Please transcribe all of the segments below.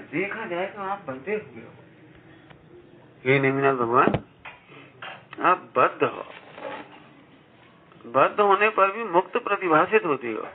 देखा जाए तो आप बंधे हुए हो। हे नेमिनाथ भगवान, आप बद्ध हो, बद्ध होने पर भी मुक्त प्रतिभाषित होती हो।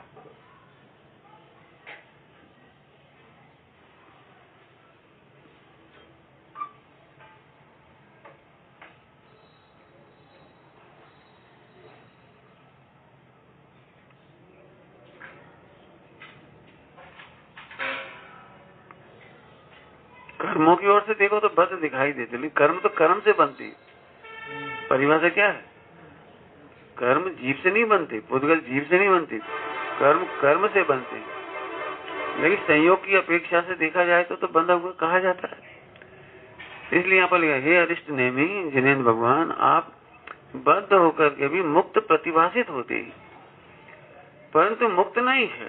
कर्मों की ओर से देखो तो बद्ध दिखाई देते, लेकिन कर्म तो कर्म से बनती। परिभाषा क्या है? कर्म जीव से नहीं बनती, पुद्गल जीव से नहीं बनती, कर्म कर्म से बनती। लेकिन संयोग की अपेक्षा से देखा जाए तो बंधा हुआ कहा जाता है। इसलिए यहाँ पर लिखा, हे अरिष्ट नेमी जिनेन्द्र भगवान, आप बद्ध होकर के भी मुक्त प्रतिभाषित होते हैं, परंतु मुक्त नहीं है,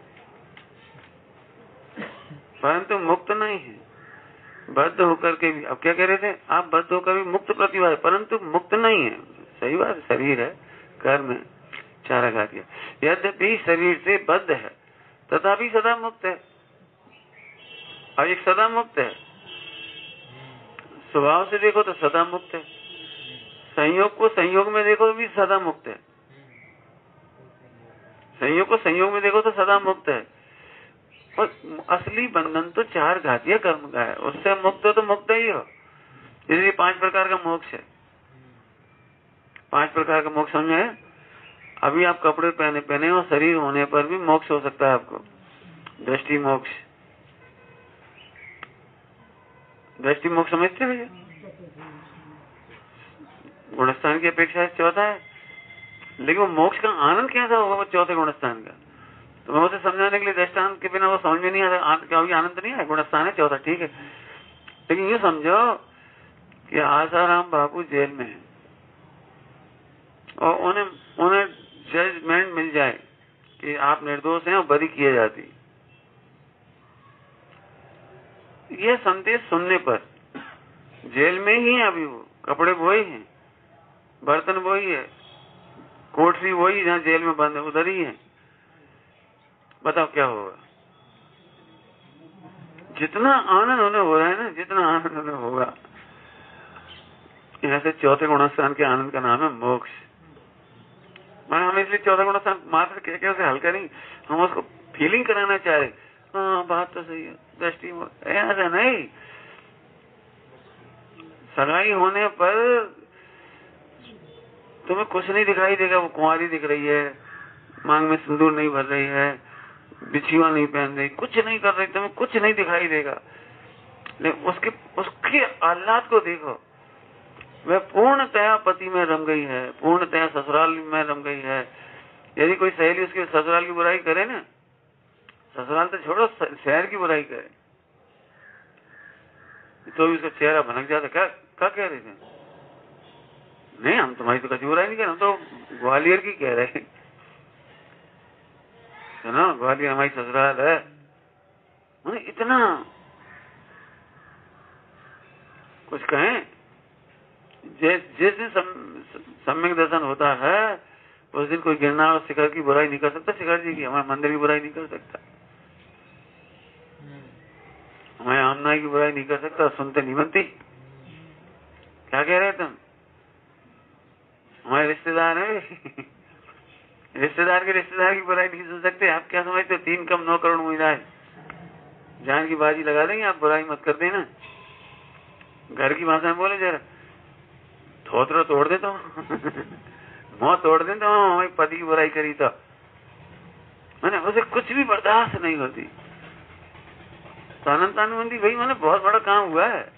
परंतु मुक्त नहीं है। बद्ध होकर के भी, अब क्या कह रहे थे? आप बद्ध होकर भी मुक्त प्रतिभा, परंतु मुक्त नहीं है। सही बात, शरीर है, कर्म है, चारा खा दिया, यद्यपि शरीर से बद्ध है तथापि सदा मुक्त है। और एक सदा मुक्त है, स्वभाव से देखो तो सदा मुक्त है, संयोग को संयोग में देखो तो भी सदा मुक्त है, संयोग को संयोग में देखो तो सदा मुक्त है। और असली बंधन तो चार घातीय कर्म का है, उससे मुक्त हो तो मुक्त ही हो। इसलिए 5 प्रकार का मोक्ष है। 5 प्रकार का मोक्ष समझे? अभी आप कपड़े पहने और शरीर होने पर भी मोक्ष हो सकता है आपको। दृष्टि मोक्ष, दृष्टि मोक्ष समझते हो? गुणस्थान की अपेक्षा चौथा है, लेकिन वो मोक्ष का आनंद कैसा होगा वो चौथे गुणस्थान का? तो मैं उसे समझाने के लिए दृष्टांत के बिना वो समझ में नहीं आता। क्या आनंद नहीं है? गुणस्थान है चौथा, ठीक है, लेकिन ये समझो कि आसाराम बाबू जेल में है और उन्हें जजमेंट मिल जाए कि आप निर्दोष हैं और बरी किए जाती। यह संदेश सुनने पर जेल में ही है, अभी वो कपड़े वही हैं, बर्तन वही है, कोठरी वही जहाँ जेल में बंद है उधर ही है। बताओ क्या होगा? जितना आनंद उन्हें हो रहा है ना, जितना आनंद उन्हें होगा, यहाँ से चौथे गुणस्थान के आनंद का नाम है मोक्ष। मैं हमें इसलिए चौथा गुणस्थान मात्र कह उसे हल्का नहीं, हम उसको फीलिंग कराना चाह रहे। हाँ बात तो सही है, दृष्टि ऐसा नहीं। सगाई होने पर तुम्हें कुछ नहीं दिखाई देगा, वो कुंवारी दिख रही है, मांग में सिंदूर नहीं भर रही है, बिछुआ नहीं पहन रही, कुछ नहीं कर रही, तुम्हें कुछ नहीं दिखाई देगा, लेकिन उसके आह्लाद को देखो। वह पूर्णतया पति में रम गई है, पूर्णतया ससुराल में रम गई है। यदि कोई सहेली उसके ससुराल की बुराई करे ना, ससुराल तो छोड़ो, शहर की बुराई करे तो भी उसका चेहरा भनक जाता। क्या कह रहे थे? नहीं, हम तुम्हारी तो कभी बुराई नहीं कर रहे, हम तो ग्वालियर की कह रहे। सुनो, ग्वालियर हमारी ससुराल है। इतना कुछ कहें, जिस दिन सम्यक दर्शन होता है उस दिन कोई गिरनार और शिखर की बुराई नहीं कर सकता, शिखर जी की, हमारे मंदिर की बुराई नहीं कर सकता, हमारे आमनाई की बुराई नहीं कर सकता। सुनते नहीं बनती। क्या कह रहे तुम? हमारे रिश्तेदार है, रिश्तेदार के रिश्तेदार की बुराई नहीं सुन सकते। आप क्या समझते हो 3 कम 9 करोड़ महिलाएं जान की बाजी लगा देंगे, आप बुराई मत कर देना। घर की भाषा में बोले जरा, थोतरा तोड़ देता हूँ, मुंह तोड़ देता हूँ, हमारी पति की बुराई करी तो मैंने उसे कुछ भी बर्दाश्त नहीं होती। तो अनंतानुबंधी भाई, मैंने बहुत बड़ा काम हुआ है।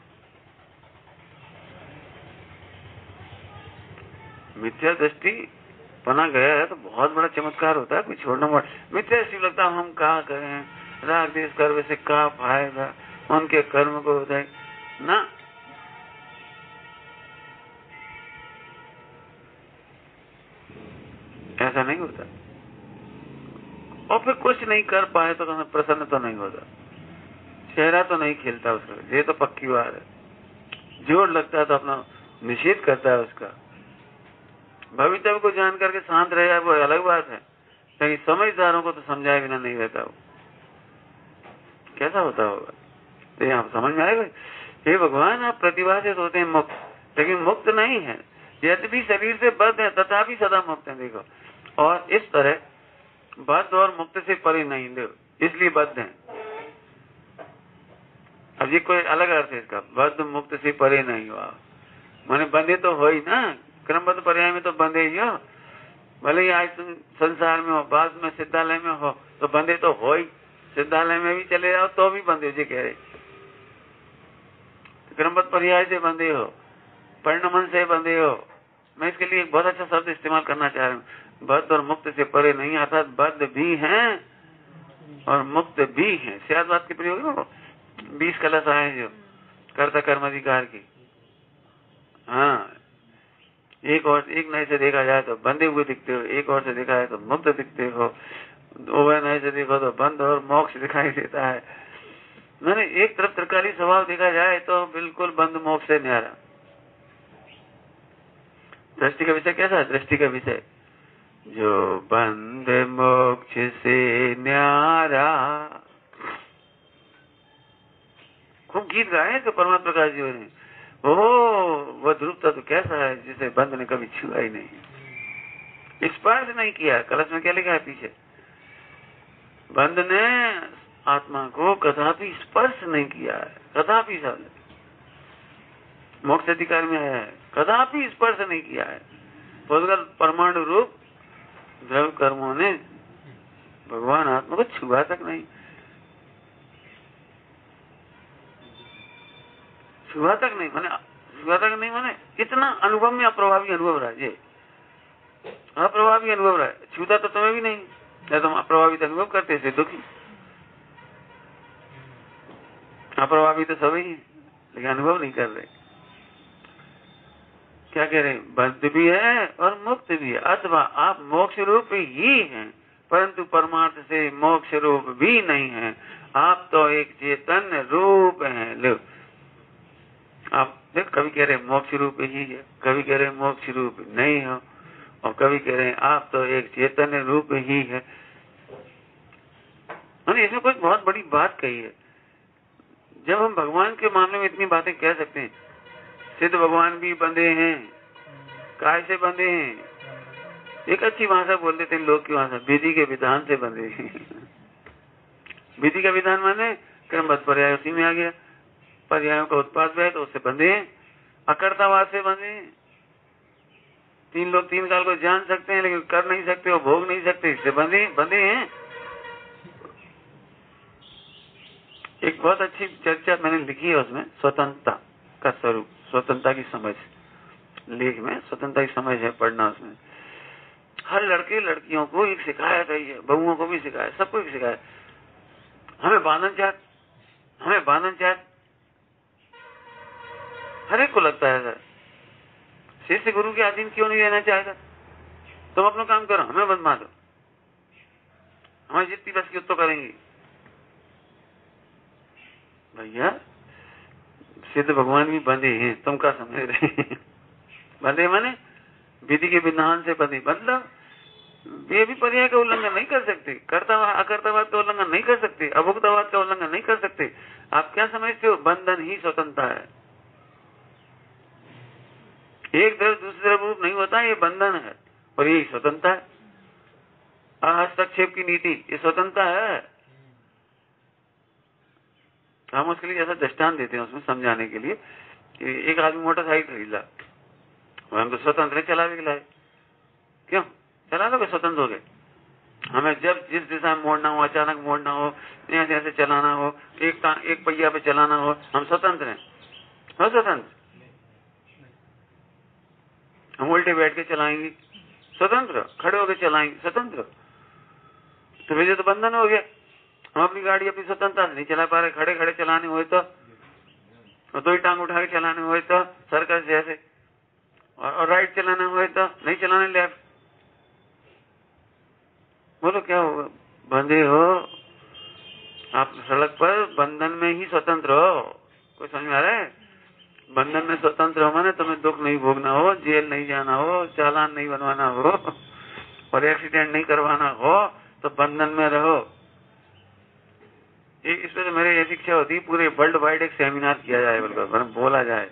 मिथ्या दृष्टि बना गया है तो बहुत बड़ा चमत्कार होता है, कोई छोड़ना पड़ा। मिथ्या दृष्टि लगता हम क्या करें, राग देश कर्म से क्या फायदा, उनके कर्म को होता है ना। ऐसा नहीं होता। और फिर कुछ नहीं कर पाए तो प्रसन्न तो नहीं होता, चेहरा तो नहीं खिलता उसका, ये तो पक्की बात है। जोर लगता है तो अपना निषेध करता है उसका। भविष्य को जान करके शांत रह जाए वो अलग बात है, लेकिन समझदारों को तो समझाए बिना नहीं रहता वो। कैसा होता होगा? तो यहाँ समझ में आएगा, हे भगवान आप प्रतिभाषित होते हैं मुक्त, लेकिन मुक्त नहीं है, यद्यपि शरीर से बद्ध है तथापि सदा मुक्त है। देखो, और इस तरह बद्ध और मुक्त से परे नहीं, देखो इसलिए बद्ध है। अब ये कोई अलग अर्थ है इसका, बद्ध मुक्त से परे नहीं हुआ, माने बंधे तो हो ही ना, क्रमबद्ध पर्याय में तो बंधे ही हो। भले ही आज तुम संसार में हो, बाद में सिद्धालय में हो, तो बंधे तो हो ही, सिद्धालय में भी चले जाओ तो भी बंधे, जी कह रहे क्रमबद्ध पर्याय से बंधे हो, परिणमन से बंधे हो। मैं इसके लिए एक बहुत अच्छा शब्द इस्तेमाल करना चाह रहा हूँ, बद्ध और मुक्त से परे नहीं, अर्थात बद्ध भी हैं और मुक्त भी हैं। शायद बात के प्रयोग हो 20 कलश आए जो कर्ता कर्म अधिकार की। हाँ, एक नए से देखा जाए तो बंधे हुए दिखते हो, एक और से देखा जाए तो मुक्त दिखते हो, दो नए से देखो तो बंध और मोक्ष दिखाई देता है। मैंने एक तरफ त्रिकाली स्वभाव देखा जाए तो बिल्कुल बंध मोक्ष से न्यारा। दृष्टि का विषय कैसा है? दृष्टि का विषय जो बंध मोक्ष से न्यारा, खूब गीत गाए तो परमात्मा प्रकाश जी ने। वो ध्रुव तत्व कैसा है जिसे बंध ने कभी छुआ ही नहीं, स्पर्श नहीं किया। कलश में क्या लिखा है पीछे? बंध ने आत्मा को कदापि स्पर्श नहीं किया है, कदापि। सब मोक्ष अधिकार में है, कदापि स्पर्श नहीं किया है। परमाणु रूप द्रव्य कर्मों ने भगवान आत्मा को छुआ तक नहीं, छुआ तक नहीं माने इतना अनुभव में अप्रभावी अनुभव रहा, ये अप्रभावी अनुभव रहा है। छूता तो तुम्हें भी नहीं, या तुम अप्रभावित अनुभव करते थे दुखी। अप्रभावित तो सभी है, लेकिन अनुभव नहीं कर रहे। क्या कह रहे? बद्ध भी है और मुक्त भी है, अथवा आप मोक्ष रूप ही हैं, परंतु परमार्थ से मोक्ष रूप भी नहीं है। आप तो एक चेतन रूप हैं। लो, आप देख, कभी कह रहे मोक्ष रूप ही है, कभी कह रहे मोक्ष रूप नहीं हो, और कभी कह रहे आप तो एक चेतन रूप ही है। मैंने इसमें कुछ बहुत बड़ी बात कही है। जब हम भगवान के मामले में इतनी बातें कह सकते हैं, सिद्ध भगवान भी बंधे हैं, काय से बंधे हैं? एक अच्छी भाषा बोल देते हैं लोग की भाषा, विधि के विधान से बंधे हैं। विधि का विधान माने क्रमबद्ध पर्याय उसी में आ गया, पर्यायों का उत्पाद है तो उससे बंधे हैं। अकर्तावाद से बंधे हैं। तीन लोग तीन काल को जान सकते हैं लेकिन कर नहीं सकते और भोग नहीं सकते, इससे बंधे हैं। एक बहुत अच्छी चर्चा मैंने लिखी है, उसमें स्वतंत्रता का स्वरूप, स्वतंत्रता की समझ, लेख में स्वतंत्रता की समझ है, पढ़ना। उसमें हर लड़के लड़कियों को एक शिकायत है, बहुओं को भी शिकायत, सबको एक शिकायत, हमें बांधन चाहत हर एक को लगता है सर, शिष्य गुरु के अधीन क्यों नहीं रहना चाहेगा? तुम अपना काम करो, हमें बंद मार दो, हमें जितनी बस की तो करेंगे। भैया सिद्ध भगवान भी बंधे हैं, तुम क्या समझ रहे हैं? बंधे माने विधि के विधान से बंधे, मतलब ये भी पर्याय का उल्लंघन नहीं कर सकते, अकर्तावाद का उल्लंघन नहीं कर सकते, अभुक्तावाद का उल्लंघन नहीं कर सकते। आप क्या समझते हो? बंधन ही स्वतंत्रता है। एक तरफ दूसरी तरफ रूप नहीं होता, ये बंधन है और यही स्वतंत्रता है। हस्तक्षेप की नीति ये स्वतंत्रता है। हम उसके लिए ऐसा दृष्टांत देते हैं उसमें समझाने के लिए कि एक आदमी मोटरसाइकिल खरीदा, हम तो स्वतंत्र चला भी लाए, क्यों चला लोगे? स्वतंत्र हो गए। हमें जब जिस दिशा में मोड़ना हो, अचानक मोड़ना हो, ऐसे ऐसे चलाना हो, एक पहिया पे चलाना हो, हम स्वतंत्र हैं। हो स्वतंत्र? हम उल्टे बैठ के चलाएंगे स्वतंत्र, खड़े होकर चलाएंगे स्वतंत्र, तो वैसे तो बंधन हो गया। हम अपनी गाड़ी अपनी स्वतंत्रता से नहीं चला पा रहे, खड़े खड़े चलाने हुए तो, दो ही टांग उठा के चलाने हुए तो सर्कस जैसे, और राइट चलाना हुए तो नहीं चलाने लेफ्ट। बोलो क्या होगा? बंधे हो आप सड़क पर, बंधन में ही स्वतंत्र हो। कोई समझ में आ रहा है? बंधन में स्वतंत्र हो माने तुम्हें दुख नहीं भोगना हो, जेल नहीं जाना हो, चालान नहीं बनवाना हो और एक्सीडेंट नहीं करवाना हो, तो बंधन में रहो। इसमें तो मेरी ऐसी इच्छा होती है पूरे वर्ल्ड वाइड एक सेमिनार किया जाए, बिल्कुल बोला जाए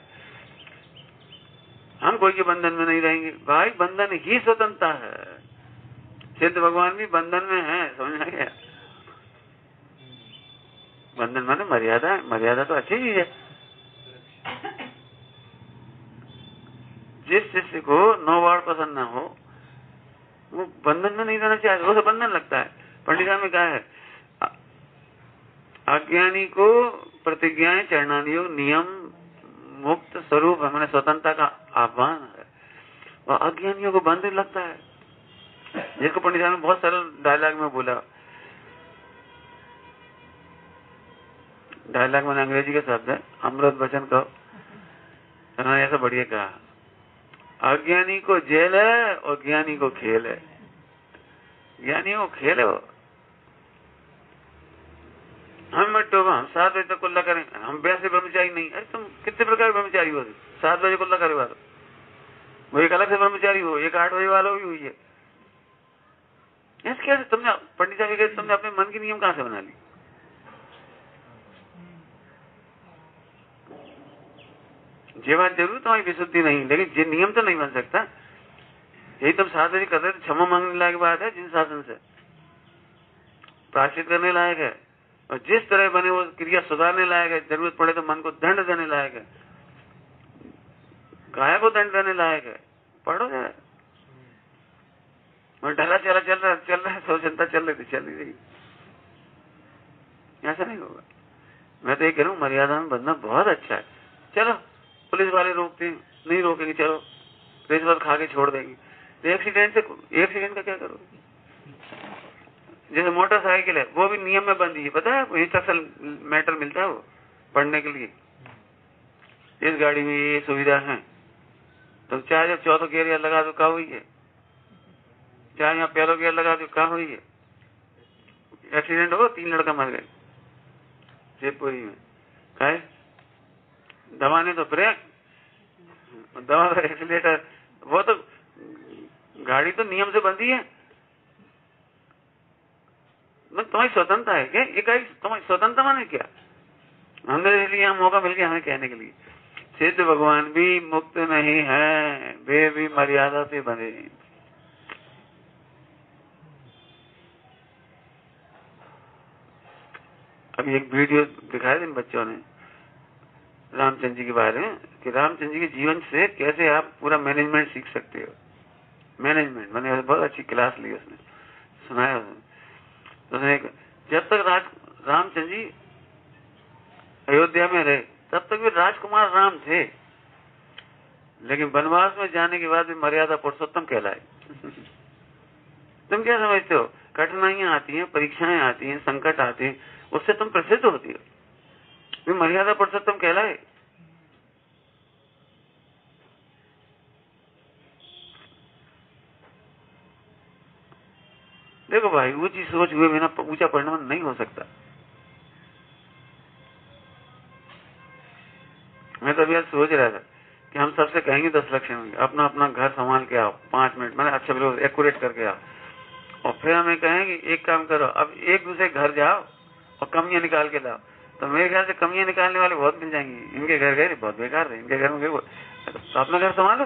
हम कोई के बंधन में नहीं रहेंगे। भाई बंधन ही स्वतंत्रता है। सिद्ध भगवान भी बंधन में है, समझ में गया? बंधन माने मर्यादा, मर्यादा तो अच्छी चीज है। जिस शिष्य को 9 वार पसंद ना हो वो बंधन में नहीं रहना चाहिए, वो तो बंधन लगता है। पंडित साहब ने कहा है अज्ञानी को प्रतिज्ञाएं चरणानुयोग नियम मुक्त स्वरूप है, मैंने स्वतंत्रता का आह्वान है, और अज्ञानियों को बंधन लगता है। जिसको पंडित साहब ने बहुत सरल डायलॉग में बोला, डायलॉग मैंने अंग्रेजी का शब्द है, अमृत वचन कहो, उन्होंने ऐसा बढ़िया कहा, अज्ञानी को जेल है और ज्ञानी को खेल है। ज्ञानी को खेल है वो, हम मत टोको, हम 7 बजे तक कुल्ला करें, हम वैसे ब्रह्मचारी नहीं। अरे तुम कितने प्रकार के ब्रह्मचारी हो? 7 बजे कुल्ला करे वाला वो एक अलग से ब्रह्मचारी हो, एक 8 बजे वाला भी हुई है। ऐसे कैसे तुमने पंडित साहब कहते तुमने अपने मन के नियम कहां से बना ली? ये बात जरूर तुम्हारी विशुद्धि नहीं, लेकिन ये नियम तो नहीं बन सकता। यही तुम 7 बजे कर रहे थे, क्षमा मांगने लायक बात है, जिन शासन से प्रायश्चित करने लायक है, और जिस तरह बने वो क्रिया सुधारने लायक है, जरूरत पड़े तो मन को दंड देने लायक है, काया को दंड देने लायक है। पढ़ो जरा, और ढला चला चल रहा है, सौ चिंता चल रही, ऐसा नहीं होगा। मैं तो ये कह रहा हूँ मर्यादा में बंधना बहुत अच्छा है। चलो पुलिस वाले रोकते हैं, नहीं रोकेंगे, चलो रिश्वत खा के छोड़ देंगे, तो एक्सीडेंट का क्या करोगे? जैसे मोटरसाइकिल है वो भी नियम में बंदी है, पता है, इंस्ट्रक्शन मैटर मिलता है वो पढ़ने के लिए, इस गाड़ी में ये सुविधा है, तो चाहे जब 14 गियर लगा दो, कहा हुई है, चाहे यहाँ पहला गियर लगा दो, कहा हुई है। एक्सीडेंट हो, 3 लड़का मर गए शिवपुरी में, कहे दबाने तो ब्रेक, दबा तो एक्सीलेटर, वो तो गाड़ी तो नियम से बंधी है। तुम्हारी स्वतंत्रता है क्या? ये गाड़ी तुम्हारी स्वतंत्रता माने क्या? हमने इसलिए यहाँ मौका मिल गया हमें कहने के लिए, सिद्ध भगवान भी मुक्त नहीं है, वे भी मर्यादा से बंधे। अभी एक वीडियो दिखाया इन बच्चों ने रामचंद्र जी के बारे में, कि रामचंद्र जी के जीवन से कैसे आप पूरा मैनेजमेंट सीख सकते हो। मैनेजमेंट मैंने बहुत अच्छी क्लास ली, उसने सुनाया। उसने जब तक रामचंद्र जी अयोध्या में रहे तब तक भी राजकुमार राम थे, लेकिन वनवास में जाने के बाद भी मर्यादा पुरुषोत्तम कहलाए। तुम क्या समझते हो? कठिनाइयां आती हैं, परीक्षाएं आती हैं, संकट आते हैं, उससे तुम प्रसिद्ध होती हो, मर्यादा पुरुषोत्तम कहलाए। देखो भाई, ऊंची सोच हुए बिना ऊंचा परिणाम नहीं हो सकता। मैं तो अभी आज सोच रहा था कि हम सबसे कहेंगे 10 लक्ष्य होंगे, अपना अपना घर संभाल के आओ, 5 मिनट मैंने अच्छा बिल्कुल एक्यूरेट करके आओ, और फिर हमें कहेंगे एक काम करो, अब एक दूसरे घर जाओ और कमियां निकाल के लाओ। तो मेरे ख्याल से कमियां निकालने वाले बहुत मिल जाएंगे। इनके घर गए बहुत बेकार रहे, इनके घर में गए, तो अपना घर संभालो।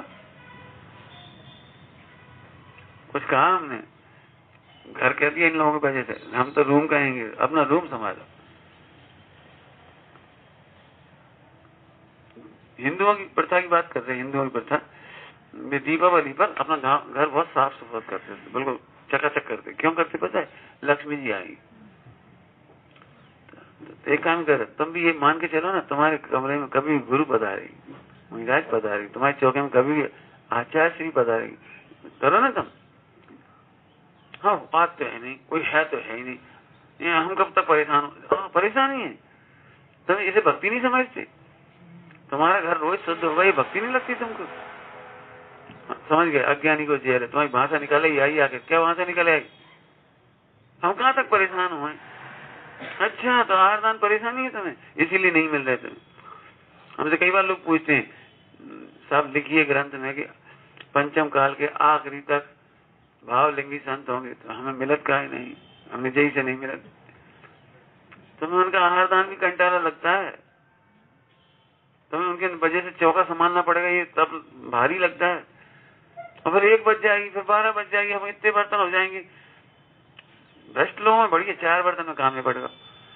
कुछ कहा हमने, घर कह दिया इन लोगों के वजह से, हम तो रूम कहेंगे, अपना रूम संभालो। हिंदुओं की प्रथा की बात करते हैं, हिंदुओं की प्रथा दीपावली पर अपना घर बहुत साफ सुथरा करते थे, बिल्कुल चकाचक करते। क्यों करते पता है? लक्ष्मी जी आएगी। तो एक काम कर, तुम भी ये मान के चलो ना, तुम्हारे कमरे में कभी गुरु पधारेगी, महाराज पधारेगी, तुम्हारे चौके में कभी आचार्य श्री पधारेगी, करो ना तुम। हाँ बात तो है नहीं, कोई है तो है ही नहीं, हम कब तक परेशान हो? हाँ परेशानी है, तुम इसे भक्ति नहीं समझते। तुम्हारा घर रोज शुद्ध होगा, ये भक्ति नहीं लगती तुमको? समझ गए? अज्ञानी को जेल है, तुम्हारी भाषा निकाले आई आके, क्या भाषा निकाले आई? हम कहाँ तक परेशान हुए? अच्छा तो आहारदान परेशानी है तुम्हें, इसीलिए नहीं मिल रहे तुम्हें। हमसे कई बार लोग पूछते हैं, सब लिखिए ग्रंथ में कि पंचम काल के आखिरी तक भावलिंगी संत होंगे, तो हमें मिलत का ही नहीं, हमें जही से नहीं मिलत। तुम्हें उनका आहार दान भी कंटाला लगता है, तुम्हें उनके वजह से चौका संभालना पड़ेगा, ये तब भारी लगता है। और फिर 1 बज जाएगी, फिर 12 बज जाएगी, हम इतने बर्तन हो जाएंगे। भ्रष्ट लोगों में बढ़िया 4 बर्तन में काम नहीं पड़ेगा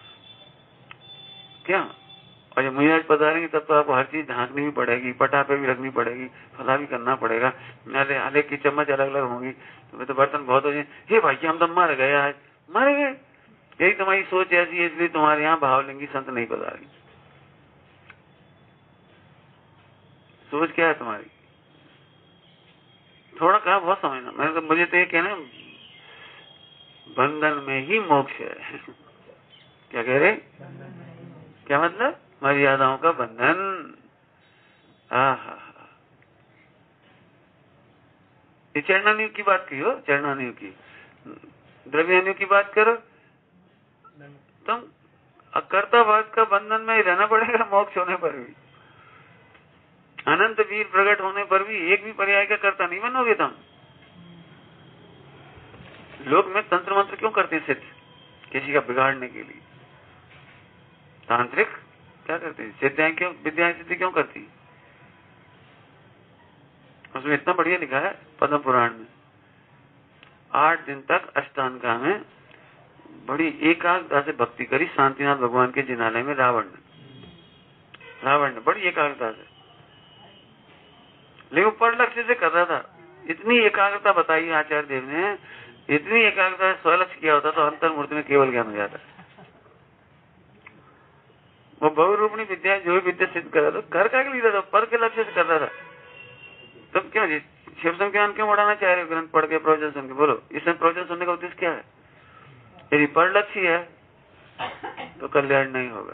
क्या? और जब मुझे आज पधारेंगे तब तो आपको हर चीज ढांकनी भी पड़ेगी, पटापे भी रखनी पड़ेगी, फला भी करना पड़ेगा, हर की चम्मच अलग अलग होंगी, तो बर्तन बहुत हो जाए। हे भाई हम तो मर गए, आज मर गए। यही तुम्हारी सोच ऐसी है, इसलिए तुम्हारे यहाँ भावलिंगी संत नहीं पधारे। सोच क्या है तुम्हारी? थोड़ा कहा बहुत समझना। मैंने तो मुझे तो ये कहना, बंधन में ही मोक्ष है। क्या कह रहे? क्या मतलब? मर्यादाओं का बंधन। आहा, ये चरणानियोग की बात की हो, चरणानियोग की। द्रव्यानियोग की बात करो, तुम अकर्तावाद का बंधन में ही रहना पड़ेगा मोक्ष होने पर भी। अनंत वीर प्रकट होने पर भी एक भी पर्याय का कर्ता नहीं बनोगे तुम। लोग में तंत्र मंत्र क्यों करते हैं? सिद्ध किसी का बिगाड़ने के लिए। तांत्रिक क्या करते हैं? सिद्धाएं क्यों, विद्याएं सिद्धि क्यों करती? उसमें इतना बढ़िया लिखा है पद्म पुराण में, 8 दिन तक अष्टांगा में बड़ी एकाग्रता से भक्ति करी शांतिनाथ भगवान के जिनालय में रावण ने बड़ी एकाग्रता से, लेकिन पर लक्ष्य से कर रहा था। इतनी एकाग्रता बताई आचार्य देव ने, इतनी एकाग्रता से स्वलक्ष्य किया होता तो अंतर्मूर्ति में केवल ज्ञान हो जाता। वो बहुरूपणी विद्या, जो भी विद्या सिद्ध कर रहा था, कर का लिए था, पर के लक्ष्य से कर रहा था। तब क्यों जी शिव संज्ञान क्यों बढ़ाना चाह रहे हो? ग्रंथ पढ़ के प्रवचन सुन के बोलो, इसमें प्रवचन सुनने का उद्देश्य क्या है? यदि पर लक्ष्य है तो कल्याण नहीं होगा।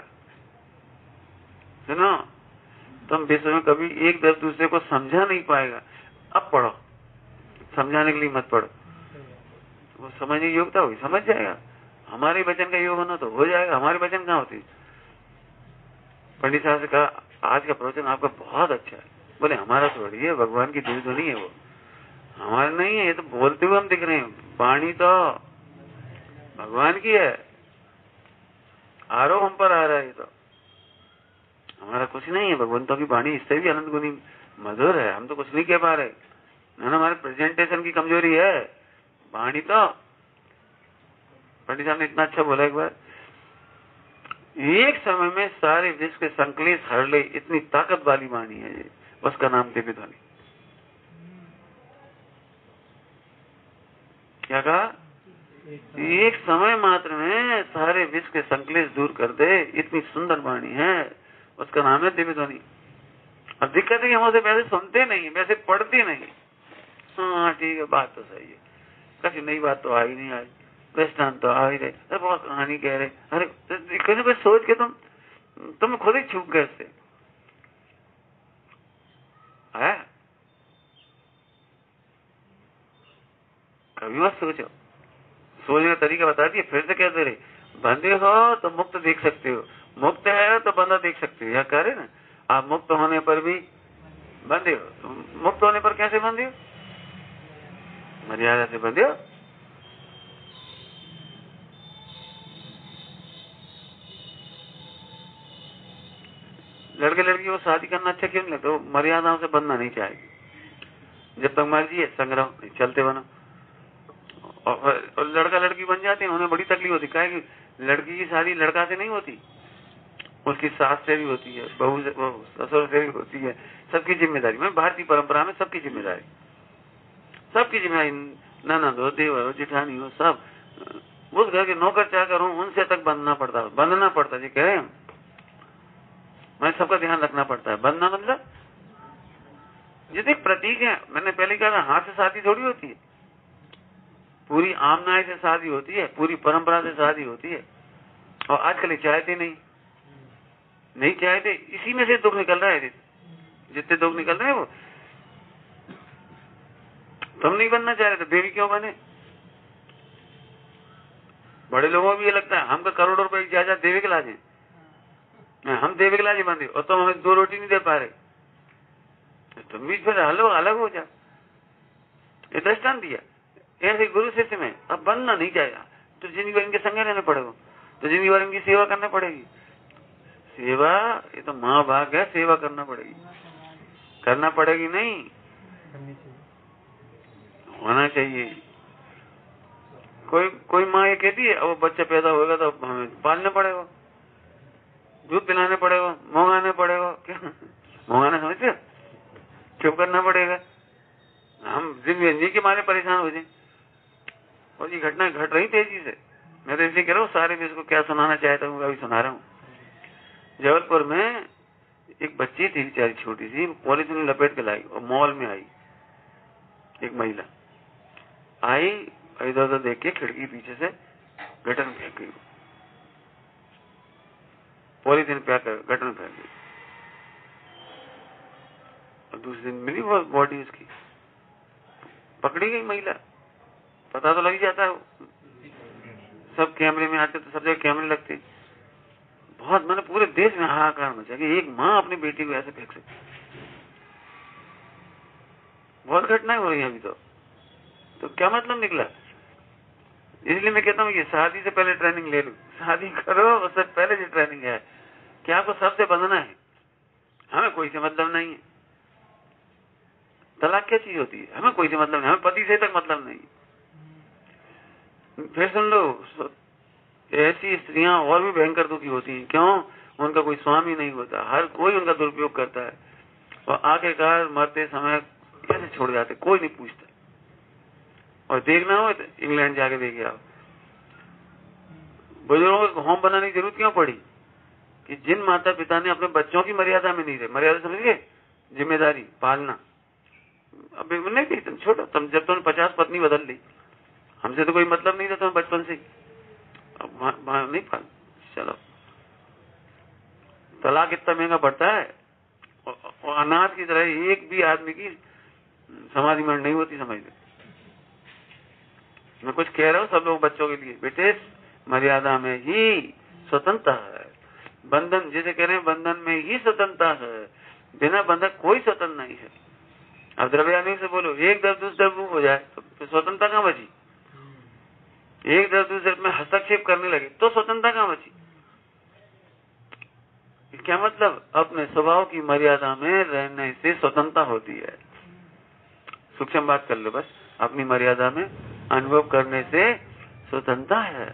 सुनो, तुम विश्व में कभी एक दर दूसरे को समझा नहीं पाएगा। अब पढ़ो, समझाने के लिए मत पढ़ो। वो समझने की योग्यता होगी, समझ जाएगा। हमारे वचन का योग होना तो हो जाएगा। हमारे वचन कहाँ होती? पंडित साहब से कहा, आज का प्रवचन आपका बहुत अच्छा है। बोले हमारा थोड़ी है, भगवान की दिव्य ध्वनि है वो, हमारा नहीं है। ये तो बोलते हुए हम दिख रहे हैं, वाणी तो भगवान की है, आरोप हम पर आ रहा है। ये तो हमारा कुछ नहीं है। भगवंतों की वाणी इससे भी अनंत गुनी मधुर है, हम तो कुछ नहीं कह पा रहे ना। हमारे प्रेजेंटेशन की कमजोरी है। वाणी तो पंडित साहब ने इतना अच्छा बोला एक बार, एक समय में सारे विश्व के संकलेश हर ले, इतनी ताकत वाली वाणी है ये, उसका नाम दिव्य ध्वनि। क्या कहा? एक समय मात्र में सारे विश्व के संकलेश दूर कर दे, इतनी सुंदर वाणी है, उसका नाम है दिव्य ध्वनि। और दिक्कत है कि हम उसे वैसे सुनते नहीं, वैसे पढ़ते नहीं। हाँ ठीक है, बात तो सही है, कभी नई बात तो आई नहीं, आई दृष्टांत तो आ ही रहे, अरे बहुत कहानी कह रहे, अरे कोई ना कोई सोच के तुम खुद ही छूट गए इससे। कभी मत सोचो, सोचने का तरीका बता दिए, फिर से कह दे रहे, बंधे हो तो मुक्त देख सकते हो, मुक्त है तो बंधा देख सकते हो। यह कह रहे ना, आप मुक्त होने पर भी बंधे हो, तो मुक्त होने पर कैसे बंधे हो? मर्यादा से बंधे हो। लड़के लड़की को शादी करना अच्छा क्यों नहीं लगता? वो मर्यादाओं से बंधना नहीं चाहेगी। जब तक मर्जी है संग रहो, नहीं चलते बनो। और लड़का लड़की बन जाते हैं, उन्हें बड़ी तकलीफ होती है। कि लड़की की शादी लड़का से नहीं होती, उसकी सास से भी होती है, बहू से, ससुर से भी होती है। सबकी जिम्मेदारी, मैं भारतीय परंपरा में सबकी जिम्मेदारी, ननद हो, देवर हो, जिठानी हो, सब उस घर के नौकर चाकर हो, उनसे तक बंधना पड़ता जी कह रहे हैं। मैं सबका ध्यान रखना पड़ता है। बंधना मतलब ये प्रतीक है। मैंने पहले कहा, हाथ से शादी थोड़ी होती है, पूरी आमनाय से शादी होती है, पूरी परंपरा से शादी होती है। और आजकल चाहते नहीं चाहते, इसी में से दुख निकल रहा है। जितने दुख निकल रहे हैं वो, तुम नहीं बनना चाह रहे तो देवी क्यों बने? बड़े लोगों को भी ये लगता है हमको करोड़ों रुपए की जायदाद देवी के लाजे, हम देवी के लाजे बंधे, और तुम हमें 2 रोटी नहीं दे पा रहे, तुम भी फिर अलग हो जा। ये दृष्टांत दिया ऐसे गुरु शिष्य में। अब बनना नहीं चाहेगा तो जिंदगी भर इनके संग रहना पड़ेगा। तो जिंदगी भर इनकी सेवा करना पड़ेगी। सेवा ये तो महाभाग है, सेवा करना पड़ेगी। करना पड़ेगी नहीं, होना चाहिए। कोई माँ ये कहती है अब बच्चा पैदा होगा तो हमें पालना पड़ेगा, दूध पिलाने पड़ेगा, मंगाने पड़ेगा। क्या मंगाना समझते, चुप करना पड़ेगा, हम जिंदगी के मारे परेशान हो जाए। और ये घटना घट रही तेजी से। मैं तो इसलिए कह रहा हूँ, सारे देश को क्या सुनाना चाहता हूँ अभी सुना रहा हूँ। जबलपुर में एक बच्ची थी बेचारी छोटी सी, पॉलिथीन में लपेट के लाई और मॉल में आई। एक महिला आई, इधर उधर देख के खिड़की पीछे से गटर में फेंक गई, पॉलिथीन पैक कर गटर में फेंक गई। और दूसरे दिन मिली वो बॉडी उसकी, पकड़ी गई महिला। पता तो लग जाता है, सब कैमरे में आते, तो सब जगह कैमरे लगते। बहुत, मैंने पूरे देश में हाहाकार मचा कि एक माँ अपनी बेटी को ऐसे फेंक सकती। बहुत घटनाएं हो रही हैं अभी तो क्या मतलब निकला। इसलिए मैं कहता हूँ ये शादी से पहले ट्रेनिंग ले लो, शादी करो उससे पहले जो ट्रेनिंग है कि आपको सबसे बंधना है, हमें कोई से मतलब नहीं है। तलाक क्या चीज होती है, हमें कोई से मतलब नहीं, हमें पति से तक मतलब नहीं। फिर सुन लो, ऐसी स्त्रियां और भी भयंकर दुखी होती हैं। क्यों? उनका कोई स्वामी नहीं होता, हर कोई उनका दुरुपयोग करता है और आखिरकार मरते समय कैसे छोड़ जाते, कोई नहीं पूछता। और देखना हो तो इंग्लैंड जाके देखे आप, बुजुर्गों को होम बनाने की जरूरत क्यों पड़ी कि जिन माता पिता ने अपने बच्चों की मर्यादा में नहीं रहे, मर्यादा समझ गए, जिम्मेदारी पालना। अब नहीं थी, तुम छोड़ो, तुम जब तुमने 50 पत्नी बदल ली, हमसे तो कोई मतलब नहीं था तुम्हें बचपन से, अब नहीं पाल, चलो। तलाक इतना महंगा पड़ता है और अनाथ की तरह एक भी आदमी की समाधि में नहीं होती, समझ लो। मैं कुछ कह रहा हूँ सब लोग बच्चों के लिए, बेटे मर्यादा में ही स्वतंत्रता है। बंधन जिसे कह रहे हैं, बंधन में ही स्वतंत्रता है, बिना बंधन कोई स्वतंत्र नहीं है। अब द्रव्यानी से बोलो एक दर्द दूसरे दर्द हो जाए तो स्वतंत्रता कहाँ बची? एक दर्द दूसरे में हस्तक्षेप करने लगे तो स्वतंत्रता कहाँ बची? क्या मतलब? अपने स्वभाव की मर्यादा में रहने से स्वतंत्रता होती है। सूक्ष्म बात कर लो बस, अपनी मर्यादा में अनुभव करने से स्वतंत्रता है।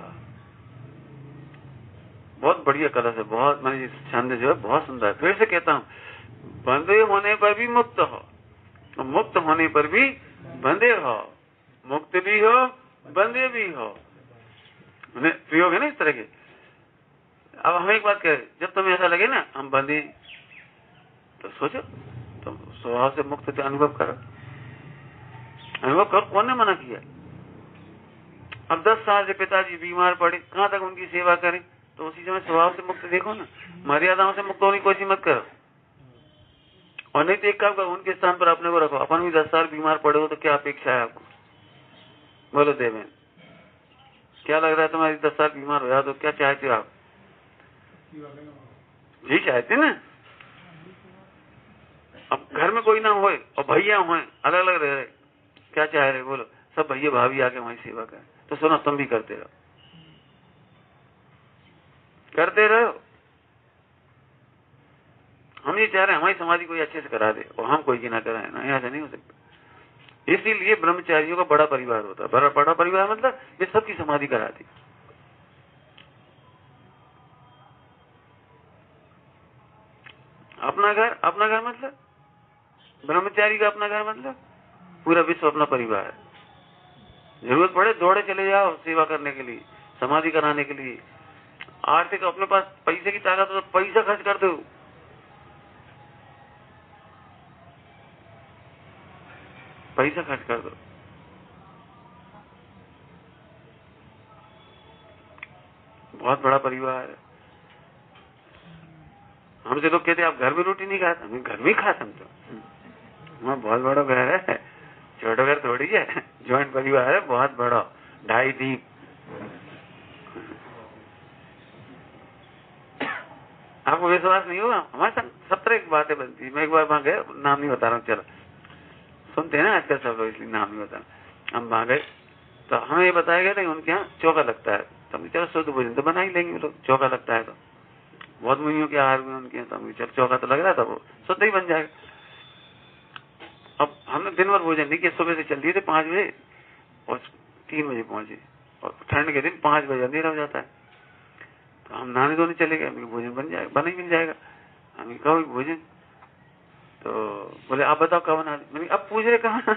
बहुत बढ़िया कला से, बहुत मैंने छंद जो है बहुत सुंदर है। फिर से कहता हूँ, बंधे होने पर भी मुक्त हो, मुक्त होने पर भी बंधे हो, मुक्त भी हो बंधे भी हो। प्रयोग है ना इस तरह के। अब हम एक बात करें, जब तुम्हें ऐसा लगे ना हम बंधे, तो सोचो तुम स्वभाव से मुक्त थे, अनुभव करो, अनुभव करो। कौन ने मना किया? अब 10 साल से पिताजी बीमार पड़े, कहाँ तक उनकी सेवा करें? तो उसी समय स्वभाव से मुक्त देखो ना, मर्यादाओं से मुक्त होने की कोशिश मत करो। और नहीं तो एक काम करो, उनके स्थान पर अपने को रखो। अपन भी 10 साल बीमार पड़े हो तो क्या अपेक्षा है आपको? बोलो देवेन, क्या लग रहा है तुम्हारी 10 साल बीमार हो जाओ तो क्या चाहते हो आप? जी चाहते ना। अब घर में कोई ना होए और भैया होए, अलग अलग रह रहे, क्या चाह रहे? बोलो, सब भैया भाभी आके वहीं सेवा करें। तो सुनो, तुम भी करते रहो, करते रहो। हम ये चाह रहे हैं हमारी समाधि कोई अच्छे से करा दे और हम कोई की ना कराए ना, ऐसा नहीं हो सकता। इसीलिए ब्रह्मचारियों का बड़ा परिवार होता है। बड़ा परिवार मतलब ये सबकी समाधि कराती। अपना घर मतलब ब्रह्मचारी का अपना घर मतलब पूरा विश्व अपना परिवार है। जरूरत पड़े दौड़े चले जाओ सेवा करने के लिए, समाधि कराने के लिए। आर्थिक अपने पास पैसे की ताकत हो तो पैसा खर्च कर दो, पैसा खर्च कर दो। बहुत बड़ा परिवार है। हमसे लोग कहते आप घर में रोटी नहीं खाते, हम घर में खाते। हम तो वहाँ बहुत बड़ा घर है, छोटा घर थोड़ी है, ज्वाइंट परिवार है बहुत बड़ा, 2.5-3। आपको विश्वास नहीं होगा, हमारे साथ 17 बातें बनती। मैं एक बार वहां गया, नाम नहीं बता रहा हूँ, चलो सुनते हैं ना आजकल सब लोग, इसलिए नाम नहीं बता रहा। हम वहां गए तो हमें ये बताया गया था उनके यहाँ चौका लगता है, तो चलो शुद्ध भोजन तो बना ही लेंगे वो लोग, चौका लगता है तो। बहुत मुनियों के आहार में उनके, तो चल चौका तो लग रहा था, वो शुद्ध ही बन जाएगा। अब हमने दिन भर भोजन नहीं किया, सुबह से चल दिए थे 5 बजे और 3 बजे पहुंचे, और ठंड के दिन 5 बजे अंधेरा हो जाता है। तो हम नहाने धोने चले गए, भोजन बन जाएगा, बना ही मिल जाएगा। हमें कहा भोजन, तो बोले आप बताओ कब बना। मैंने अब पूछ रहे कहाँ,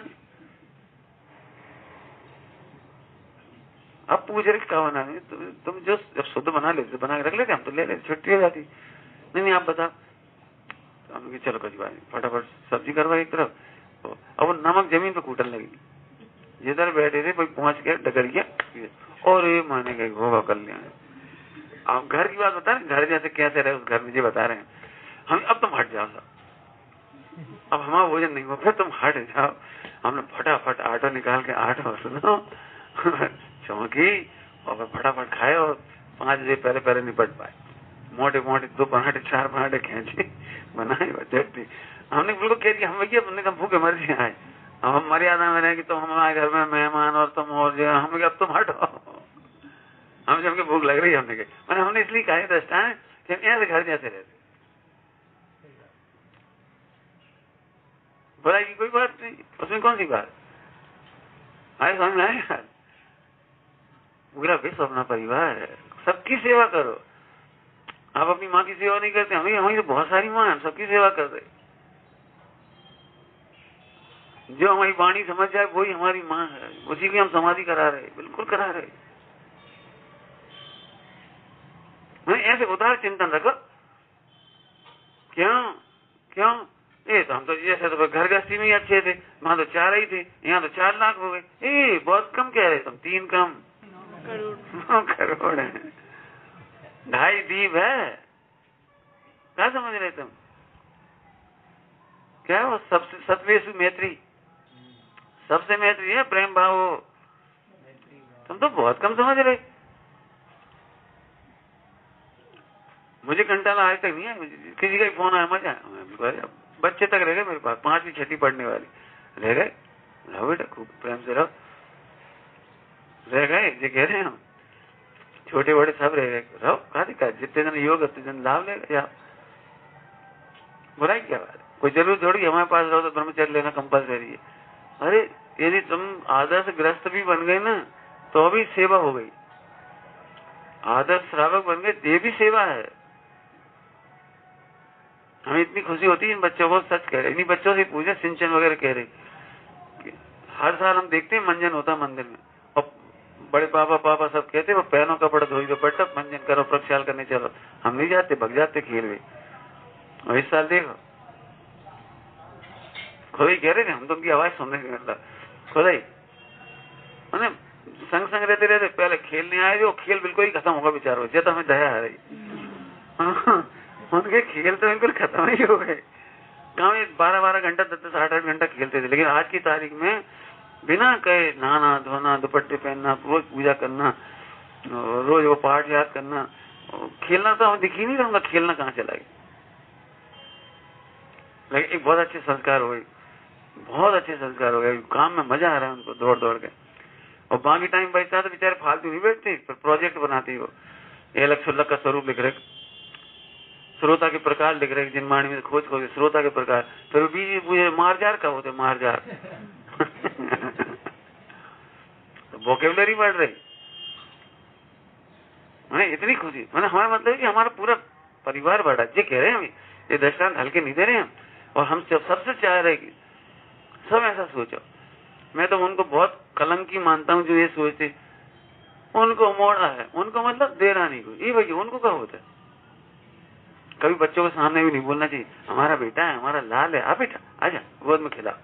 अब पूछ रहे कहाँ बना। तुम जो जब शुद्ध बना लेते बना के रख लेते, हम तो ले लेते, छुट्टी हो जाती। नहीं आप बताओ। तो हमने चलो कुछ बात नहीं, फटाफट सब्जी करवाई एक तरफ, तो अब वो नमक जमीन पे कूटने लगी। जिधर बैठे थे कोई पहुंच गया, डगर गया, और ये माने गए होगा कल्याण। आप घर की बात बता रहे, घर जैसे कैसे रहे उस घर में, ये बता रहे हैं हम। अब तुम हट जाओ, अब हमारा भोजन नहीं हुआ, फिर तुम हट जाओ। हमने फटाफट आटो निकाल के, आटो सुनो चौंकी, और फटाफट खाए, और 5 बजे पहले निपट पाए। मोटे मोटे 2 पराठे 4 पराठे खींचे, बनाए चटनी। हमने बिल्कुल कह दिया, हम भैया हमने कहा भूखे मर जाए, हम मर्यादा में रहे कि तुम हमारे घर में मेहमान, और तुम और जो हम अब तुम हटो, हम जब भूख लग रही है। हमने इसलिए कहा दस्ता है कि हम ऐसे घर जैसे रहते, बुराई की कोई बात नहीं, उसमें कौन सी बात। आए समझ में आए, पूरा विश्व अपना परिवार है, सबकी सेवा करो। आप अपनी माँ की सेवा नहीं करते, हमें तो बहुत सारी माँ है, हम सबकी सेवा कर रहे। जो हमारी वाणी समझ जाए वही हमारी माँ है, उसी की हम समाधि करा रहे, बिल्कुल करा रहे। ऐसे उदार चिंतन रखो। क्यों क्यों, ये तो हम तो जैसे तो घर गृहस्थी में ही अच्छे थे, वहां तो 4 ही थे, यहाँ तो 4 लाख हो गए। बहुत कम कह रहे तुम, 3 कम, 9 करोड़ है, 2.5 द्वीप है। क्या समझ रहे तुम, क्या वो सबसे सत्वेशु मैत्री, सबसे मैत्री है प्रेम भाव। तुम तो बहुत कम समझ रहे। मुझे घंटा आज तक नहीं है, किसी का फोन आया, मजा बच्चे तक रह गए मेरे पास, 5वीं 6वीं पढ़ने वाली रह गए। रहो बेटा, खूब प्रेम से रहो। रह गए, ये कह रहे हैं हम, छोटे बड़े सब रह गए। रहो, कहा दिक्कत, जितने दिन योग उतने दिन लाभ लेगा। बुराई क्या बात है, कोई जरूर थोड़ी हमारे पास रहो तो ब्रह्मचर्य लेना कंपलसरी है। अरे यदि तुम आदर्श ग्रस्त भी बन गए ना, तो भी सेवा हो गई। आदर्श श्रावक बन गए, ये भी सेवा है। हमें इतनी खुशी होती है इन बच्चों को, सच कह रहे, इन्हीं बच्चों से पूछे, सिंचन वगैरह कह रहे कि हर साल हम देखते हैं मंजन होता मंदिर में, और बड़े पापा सब कहते वो पैनों कपड़ा धोई दो, बेटा मंजन करो, प्रक्षाल करने चलो। हम नहीं जाते, भग जाते खेल में। और इस साल देखो, खुद ही कह रहे थे, हम तो उनकी आवाज सुनने नहीं मिलता, खुद ही मैंने संग रहते रहते पहले खेलने आए, जो खेल बिल्कुल ही खत्म होगा बेचारों, जब हमें दया आ रही। उनके खेल तो बिल्कुल खत्म ही हो गए। कहा 12-12 घंटा 10-10 8-8 घंटा खेलते थे, लेकिन आज की तारीख में बिना कहे नहाना धोना, दुपट्टे पहनना, रोज पूजा करना, रोज वो पाठ याद करना, खेलना तो हमें दिख ही नहीं रहा, खेलना कहाँ चला गया। लेकिन एक बहुत अच्छे संस्कार हो गए, बहुत अच्छे संस्कार हो गए, काम में मजा आ रहा है उनको दौड़ दौड़ के। और बाकी टाइम बचता है तो बेचारे फालतू नहीं बैठते, प्रोजेक्ट बनाते हो, अलग सुलग का स्वरूप लिख रहे, श्रोता के प्रकार लिख रहे, जिनवाणी में खोज श्रोता के प्रकार, फिर बीच मुझे मारजार कब होते, मारजार तो वोकेबुलरी बढ़ रही। मैंने इतनी खुशी, मैंने हमारा मतलब है कि हमारा पूरा परिवार बढ़ा, ये कह रहे हैं हम, ये दृष्टांत हल्के नहीं दे रहे हम। और हम सबसे चाह रहे कि सब ऐसा सोचो। मैं तो उनको बहुत कलंकी मानता हूँ जो ये सोचते, उनको मोड़ा है, उनको मतलब देना नहीं कुछ, ये भैया उनको क्या होता है। कभी बच्चों के सामने भी नहीं बोलना चाहिए, हमारा बेटा है, हमारा लाल है, आ बेटा आजा गोद में खिला,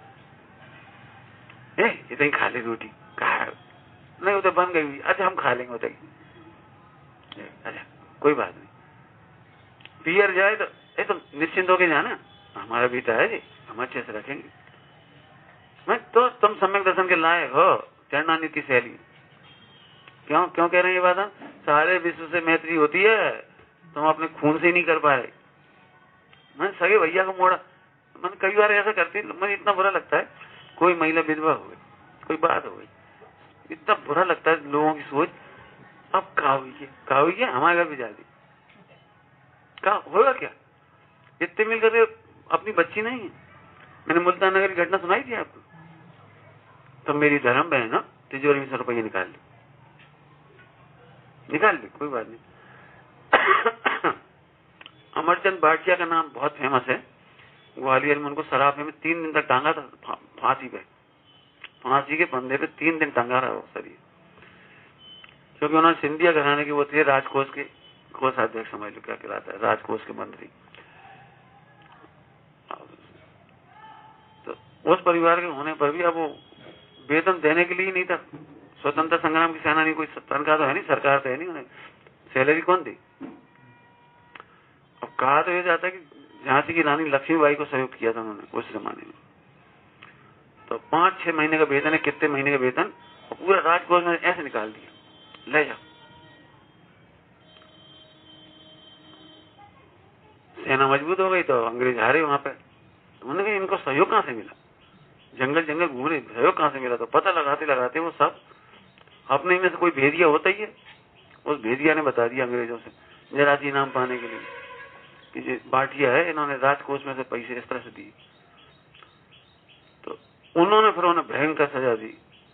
इतनी खा ले रोटी, कहा नहीं वो तो बन गई, अच्छा हम खा लेंगे, वो अच्छा कोई बात नहीं। पियर जाए तो तुम निश्चिंत होके जाना, हमारा बेटा है जी, हम अच्छे से रखेंगे। मैं तो तुम सम्यक दर्शन के लायक हो, चरणानी की सहेली। क्यों क्यों कह रहे हैं ये बात? सारे विश्व से मैत्री होती है, तुम अपने खून से ही नहीं कर पाए। मैं सगे भैया को मोड़ा, मैंने कई बार ऐसा करती, मुझे इतना बुरा लगता है, कोई महिला विधवा हो गई, कोई बात हो गई, इतना बुरा लगता है लोगों की सोच। अब कहा हुई है हमारे घर भी जा दी, कहा होगा क्या? इतने मिलकर अपनी बच्ची नहीं है। मैंने मुल्तान नगर की घटना सुनाई थी आपको। तो मेरी धर्म बहन ना तिजोरी में 100 रुपये निकाल ली, कोई बात नहीं। अमरचंद भाटिया का नाम बहुत फेमस है। ग्वालियर में उनको सराफे में 3 दिन तक टांगा था, फांसी के फंदे पे 3 दिन टांगा रहा वो शरीर, क्योंकि उन्होंने सिंधिया घराने के वो थे, राजकोष के कोषाध्यक्ष समझ लो क्या कहलाता है, राजकोष के मंत्री। तो उस परिवार के होने पर भी अब वो वेतन देने के लिए नहीं था। स्वतंत्रता संग्राम की सेनानी, कोई तनख्वाह तो है नहीं, सरकार तो है नहीं, उन्हें सैलरी कौन दी? अब कहा तो यह जाता है कि झांसी की रानी लक्ष्मीबाई को सहयोग किया था उन्होंने उस जमाने में। तो 5-6 महीने का वेतन है, कितने महीने का वेतन, और पूरा राजकोष में ऐसे निकाल दिया, ले जाओ। सेना मजबूत हो गई तो अंग्रेज हारे वहां पे। उन्होंने कहा इनको सहयोग कहां से मिला? जंगल जंगल घूम रहे, सहयोग कहां से मिला? तो पता लगाते लगाते वो सब अपने में से कोई भेदिया होता ही है, उस भेदिया ने बता दिया अंग्रेजों से, जरा सी इनाम पाने के लिए कि ये भाटिया है, इन्होंने राजकोष में से पैसे इस तरह से दिए। तो उन्होंने फिर उन्हें भयंकर सजा दी,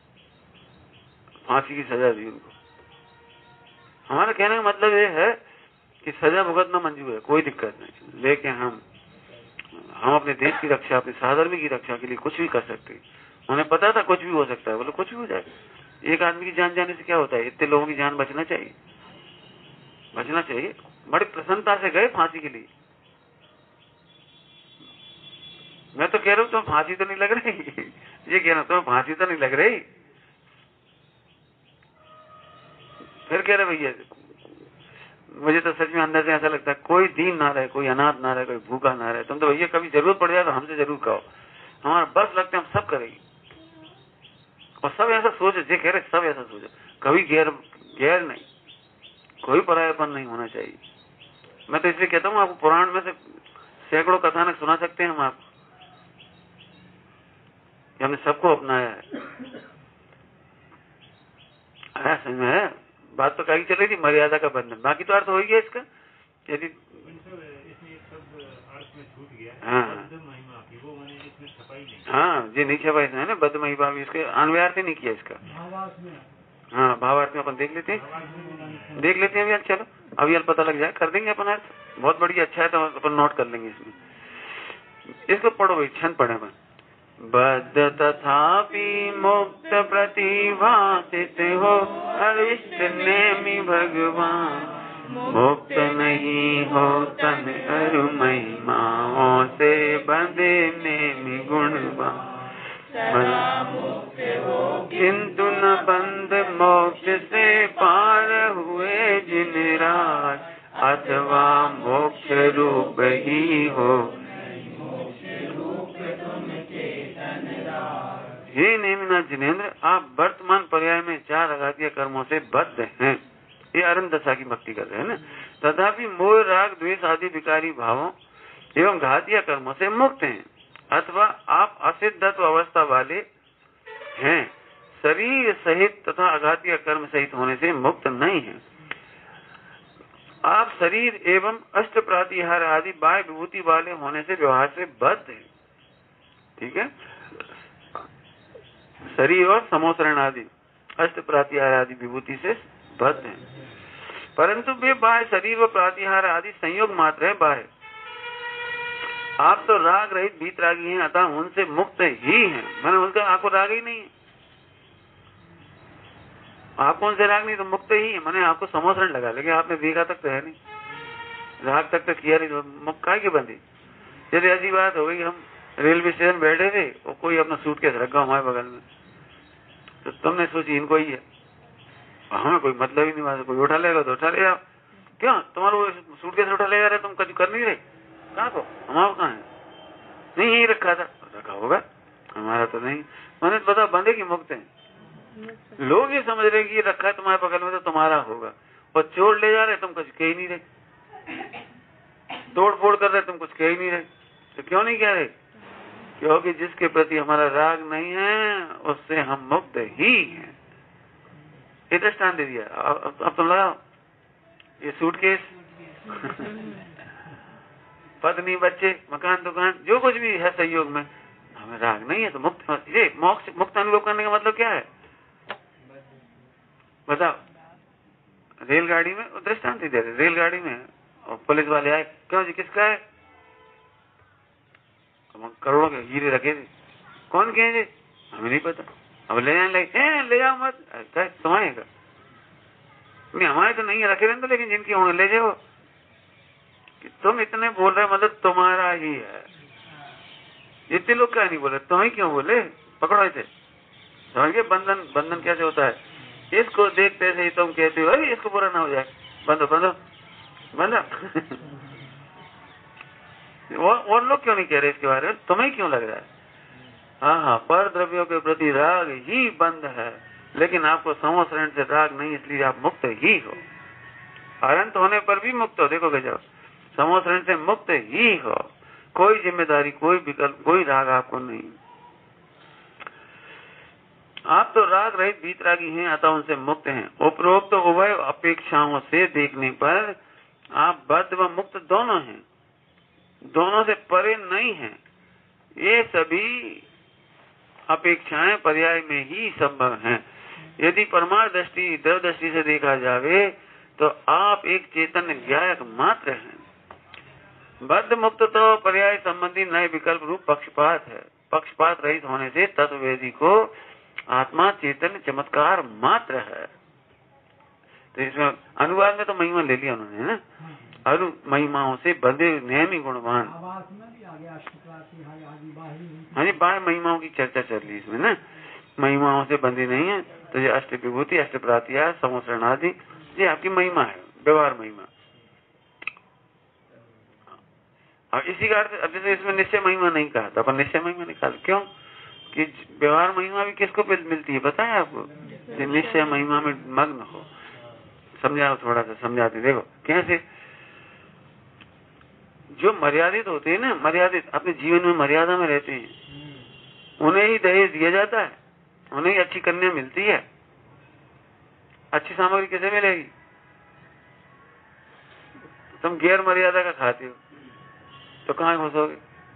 फांसी की सजा दी उनको। हमारा कहने का मतलब ये है कि सजा भुगतना मंजूर है, कोई दिक्कत नहीं, लेकिन हम अपने देश की रक्षा, अपने साधर्मी की रक्षा के लिए कुछ भी कर सकते हैं। उन्हें पता था कुछ भी हो सकता है, बोले कुछ भी हो जाए। एक आदमी की जान जाने से क्या होता है? इतने लोगों की जान बचना चाहिए। बड़ी प्रसन्नता से गए फांसी के लिए। मैं तो कह रहा हूँ तुम्हें फांसी तो नहीं लग रही? ये कह रहा हूँ तुम्हें फांसी तो नहीं लग रही? फिर कह रहे भैया मुझे तो सच में अंदर से ऐसा लगता है कोई दीन ना रहे, कोई अनाथ ना रहे, कोई भूखा ना रहे। तुम तो भैया कभी जरूरत पड़ जाए तो हमसे जरूर कहो, हमारा बस लगता है हम सब करेंगे। और सब ऐसा सोचे, जे कह रहे सब ऐसा सोचे, कभी गैर नहीं, कोई परायापन नहीं होना चाहिए। मैं तो इसलिए कहता हूँ आपको पुराण में से सैकड़ों कथानक सुना सकते हैं हम आपको, कि हमने सबको अपनाया है। समझ में है? बात तो कहीं चल रही थी मर्यादा का बंधन, बाकी तो अर्थ हो ही गया इसका। यदि हाँ जी नहीं छपा इसमें ना, बद्ध महिमा भी इसके अन्वयार्थ नहीं किया इसका। हाँ भावार्थ में अपन देख लेते हैं अभी। चलो अभी पता लग जाए, कर देंगे अपन अर्थ, बहुत बढ़िया, अच्छा है तो अपन नोट कर लेंगे इसमें। इसको पढ़ो भाई, छंद पढ़े अपन। बद्ध तथापि मुक्त प्रतिभासित हो अरिष्ट नेमि भगवान, मुक्त नहीं हो तन अरु महिमाओं से बंधे नेमि गुणवान। किंतु न बंध मोक्ष से पार हुए जिन राज, अथवा मोक्ष रूप ही हो। हे नेमिनाथ जिनेन्द्र, आप वर्तमान पर्याय में 4 आघातीय कर्मों से बद्ध हैं। ये अरुण दशा की भक्ति कर रहे हैं ना। तथापि मोह राग द्वेष आदि विकारी भावों एवं घातीय कर्मों से मुक्त हैं, अथवा आप असिद्धत्व अवस्था वाले हैं, शरीर सहित तथा अघातीय कर्म सहित होने से मुक्त नहीं हैं। आप शरीर एवं अष्ट प्रातिहार आदि बाह्य विभूति वाले होने से व्यवहार से बद्ध हैं। ठीक है, शरीर और समोसरण आदि अष्ट प्रातिहार आदि विभूति से बद्ध हैं, परंतु वे बाह्य शरीर व प्रातिहार आदि संयोग मात्र है बाह्य। आप तो राग रहित भीतरागी हैं, अतः उनसे मुक्त ही हैं। मैंने उनका आपको राग ही नहीं है, आपको उनसे राग नहीं तो मुक्त ही है। मैंने आपको समोसरण लगा, लेकिन आपने देखा तक तो है नहीं, राग तक तो किया नहीं, तो मुक्त काहे की बंदी। यदि ऐसी बात हो गई, हम रेलवे स्टेशन बैठे थे और कोई अपना सूटकेस रखा हमारे बगल में, तो तुमने सोची इनको ही है, हमें कोई मतलब ही नहीं, वहां से कोई उठा लेगा तो उठा ले जाओ। क्यों तुम्हारा वो सूटकेस उठा ले जा रहे, तुम कभी कर नहीं रहे? कहाँ को हमारा कहाँ है? नहीं यही रखा था, रखा होगा, हमारा तो नहीं। मैंने बता बंदे की मुक्त है। लोग ये समझ रहे कि ये रखा है तुम्हारे बगल में तो तुम्हारा होगा, और चोर ले जा रहे तुम कुछ कह ही नहीं रहे, तोड़ फोड़ कर रहे तुम कुछ कह ही नहीं रहे। तो क्यों नहीं कह रहे? क्योंकि जिसके प्रति हमारा राग नहीं है उससे हम मुक्त ही हैं। ये दृष्टांत दे दिया। अब तुम लगाओ ये सूटकेस, पत्नी, बच्चे, मकान, दुकान, जो कुछ भी है संयोग में, हमें राग नहीं है तो मुक्त, ये मोक्ष, मुक्त अनुभव करने का मतलब क्या है बताओ। रेलगाड़ी में दृष्टांत दे रहे, रेलगाड़ी में और पुलिस वाले आए, क्यों जी किसका है? करोड़ों के हीरे रखे थे, कौन के हैं जी? हमें नहीं पता। अब ले जाने लगे, ले जाओ मत, तुम्हारे का नहीं, हमारे तो नहीं रखे रहते, लेकिन जिनके होंगे ले जाओ। तुम इतने बोल रहे मतलब तुम्हारा ही है। इतने लोग क्या नहीं बोले, तुम ही क्यों बोले? पकड़ो इसे, समझ गए? बंधन, बंधन कैसे होता है? इसको देखते से ही तुम कहते हो अरे इसको बुरा ना हो जाए, बंदो बंदो बंदो। और लोग क्यों नहीं कह रहे इसके बारे में? तुम्हें क्यों लग रहा है? हाँ, पर द्रव्यों के प्रति राग ही बंध है, लेकिन आपको समोसरण से राग नहीं, इसलिए आप मुक्त ही हो। अनंत होने पर भी मुक्त हो। देखोगे जब समोसरण से मुक्त ही हो, कोई जिम्मेदारी, कोई विकल्प, कोई राग आपको नहीं। आप तो राग रहित वीतरागी हैं, अतः उनसे मुक्त हैं। उपरोक्त तो उभय अपेक्षाओं से देखने पर आप बद्ध व मुक्त दोनों हैं, दोनों से परे नहीं हैं। ये सभी अपेक्षाएं पर्याय में ही संभव हैं। यदि परमार्थ दृष्टि, द्रव दृष्टि से देखा जावे तो आप एक चेतन ज्ञायक मात्र हैं। बद्ध मुक्त तो पर्याय संबंधी नए विकल्प रूप पक्षपात है। पक्षपात रहित होने से तत्ववेदी को आत्मा चेतन चमत्कार मात्र है। तो इसमें अनुवाद में तो महिमा ले लिया उन्होंने ना, अरु महिमाओं से बंधे नियमी गुणवान। हाँ जी, बाह्य महिमाओं की चर्चा चल रही इसमें ना, महिमाओं से बंधी नहीं है। तो ये अष्ट विभूति, अष्ट प्रातिया, समोसरण आदि, ये आपकी महिमा है, व्यवहार महिमा। और इसी का अर्थ, अब जैसे इसमें निश्चय महिमा नहीं कहा था, अपन निश्चय महिमा निकाल, क्यों कि व्यवहार महिमा भी किसको मिलती है पता है आपको? निश्चय महिमा में मग्न हो। समझाओ, थोड़ा सा समझाते देखो कैसे। जो मर्यादित होते हैं ना, मर्यादित अपने जीवन में मर्यादा में रहते हैं, उन्हें ही दहेज दिया जाता है, उन्हें ही अच्छी कन्या मिलती है। अच्छी सामग्री किसे मिलेगी? तुम गैर मर्यादा का खाते हो तो कहाँ घुसोगे?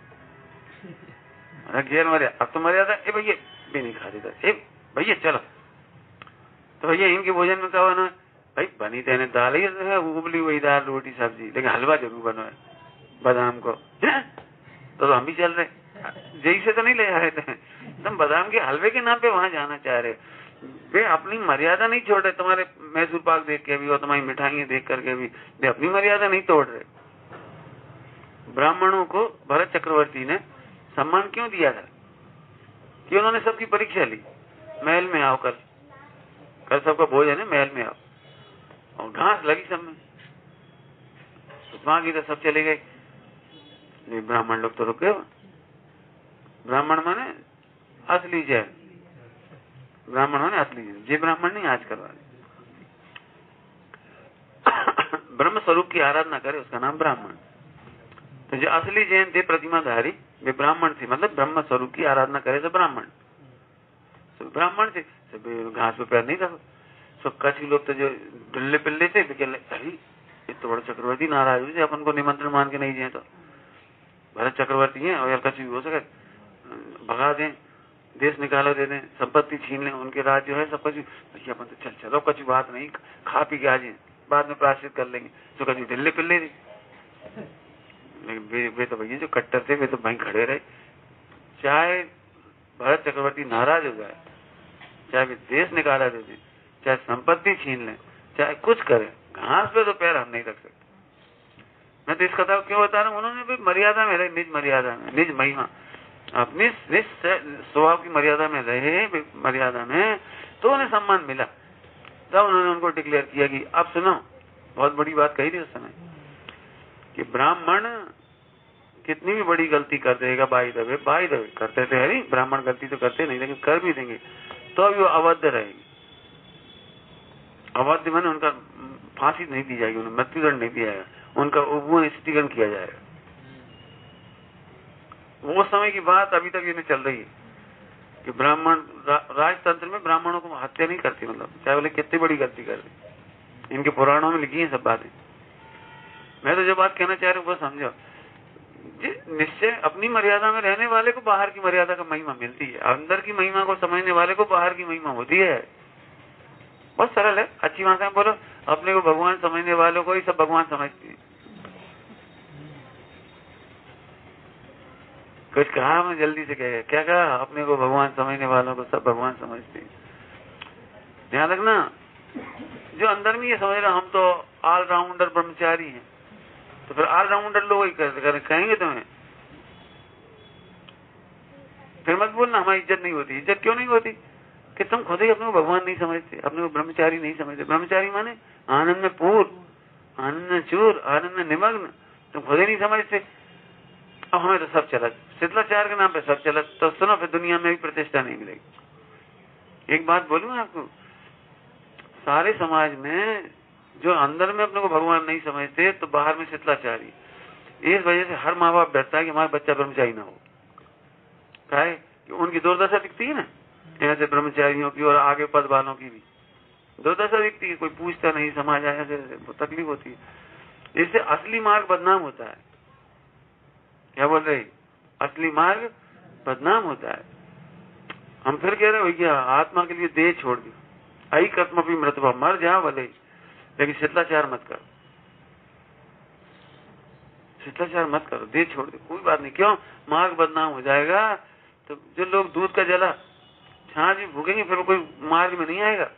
गैर मर्यादा, अब तो मर्यादा, ए भैया भी नहीं खा देता, ए भैया चलो, तो भैया इनके भोजन में क्या बना है? भाई बनी तेने दाल ही है, उबली हुई दाल, रोटी, सब्जी, लेकिन हलवा जरूर बना है बादाम को। तो हम भी चल रहे, जैसे से तो नहीं ले जा रहे थे, तुम बादाम के हलवे के नाम पे वहां जाना चाह रहे। वे अपनी मर्यादा नहीं छोड़ रहे, तुम्हारे मैसूर पाक देख के भी और तुम्हारी मिठाइयां देख करके भी वे अपनी मर्यादा नहीं तोड़ रहे। ब्राह्मणों को भरत चक्रवर्ती ने सम्मान क्यों दिया था? कि उन्होंने सबकी परीक्षा ली, महल में आओ, कल सबका भोजन है, महल में आओ। और घास लगी सब में, तो वहां की तो सब चले गए, ब्राह्मण लोग तो रुक गए। ब्राह्मण माने असली जैन, ब्राह्मण माने असली जैन, ये ब्राह्मण नहीं आजकल वाले। ब्रह्म स्वरूप की आराधना करे उसका नाम ब्राह्मण। तो जो असली जैन थे प्रतिमाधारी, वे ब्राह्मण थे, मतलब ब्रह्म स्वरूप की आराधना करे तो ब्राह्मण, तो ब्राह्मण थे, सब घास पे पैर नहीं था। सब कच्छ लोग तो जो डुल्ले पिल्ले थे, अरे ये तो बड़ा चक्रवर्ती नाराज हुए, अपन को निमंत्रण मान के नहीं दिए तो भरत चक्रवर्ती है और कच्छ भी हो सके भगा दें, देश निकाला दे दें, संपत्ति छीन लें, उनके राज जो है सब कुछ। भैया अपन तो चलो कुछ बात नहीं, खा पी के आ जाए, बाद में प्रायश्चित कर लेंगे। तो कभी ढिल्ले पिल्ले थे, लेकिन वे तो भैया जो कट्टर थे वे तो वहीं खड़े रहे। चाहे भरत चक्रवर्ती नाराज हो जाए, चाहे वे देश निकाला दे दें, चाहे संपत्ति छीन लें, चाहे कुछ करें, घास पे तो पैर हम नहीं रख सकते। मैं तो इस कथा को क्यों बता रहा हूँ, उन्होंने भी मर्यादा में रहे, निज मर्यादा में, निज महिमा, अपनी स्वभाव की मर्यादा में रहे, मर्यादा में, तो उन्हें सम्मान मिला। तब उन्होंने उनको डिक्लेयर किया कि अब सुनो, बहुत बड़ी बात कही थी उस समय कि ब्राह्मण कितनी भी बड़ी गलती कर देगा, बाई दबे करते थे, अरे ब्राह्मण गलती तो करते नहीं, लेकिन कर भी देंगे तो अभी वो अवध रहेगी। अवध मैंने उनका फांसी नहीं दी जाएगी, उन्हें मृत्युदंड नहीं दिया जाएगा, उनका उपवन स्थितिकरण किया जाएगा। वो समय की बात अभी तक इन्हें चल रही है। कि ब्राह्मण राजतंत्र में ब्राह्मणों को हत्या नहीं करती, मतलब चाहे बोले कितनी बड़ी गलती कर दी। इनके पुराणों में लिखी है सब बातें। मैं तो जो बात कहना चाह रहा हूँ वो समझो। निश्चय अपनी मर्यादा में रहने वाले को बाहर की मर्यादा का महिमा मिलती है, अंदर की महिमा को समझने वाले को बाहर की महिमा होती है। बहुत सरल है, अच्छी भाषा में बोलो, अपने को भगवान समझने वालों को ही सब भगवान समझती है। कुछ कहा मैं जल्दी से कह, क्या कहा? अपने को भगवान समझने वालों को सब भगवान समझते हैं। ध्यान रखना, जो अंदर में ये समझ रहा हम तो ऑलराउंडर ब्रह्मचारी हैं, तो फिर ऑलराउंडर लोग ही कहेंगे तुम्हें। फिर मत बोलना हमारी इज्जत नहीं होती। इज्जत क्यों नहीं होती? कि तुम खुद ही अपने को भगवान नहीं समझते, अपने को ब्रह्मचारी नहीं समझते। ब्रह्मचारी माने आनंद में पूर्ण, आनंद में चूर, आनंद में निमग्न। तुम खुद ही नहीं समझते। अब हमें तो सब चलत, शीतलाचार के नाम पे सब चलत, तो सुनो फिर दुनिया में भी प्रतिष्ठा नहीं मिलेगी। एक बात बोलूं आपको, सारे समाज में जो अंदर में अपने को भगवान नहीं समझते तो बाहर में शीतलाचारी। इस वजह से हर माँ बाप डरता है कि हमारा बच्चा ब्रह्मचारी ना हो। क्या है कि उनकी दुर्दशा दिखती है ना, ऐसे ब्रह्मचारियों की और आगे पद वालों की भी दुर्दशा दिखती है। कोई पूछता नहीं, समाज आया से तकलीफ होती है। इससे असली मार्ग बदनाम होता है। क्या बोल रहे? असली मार्ग बदनाम होता है। हम फिर कह रहे हो भैया आत्मा के लिए देह छोड़ दी, आई कर्म भी मृतभा, मर जा भले, लेकिन शीतलाचार मत करो, शीतलाचार मत करो, देह छोड़ दो, कोई बात नहीं। क्यों? मार्ग बदनाम हो जाएगा। तो जो लोग दूध का जला छाछ भी भूखेंगे फिर कोई मार्ग में नहीं आएगा।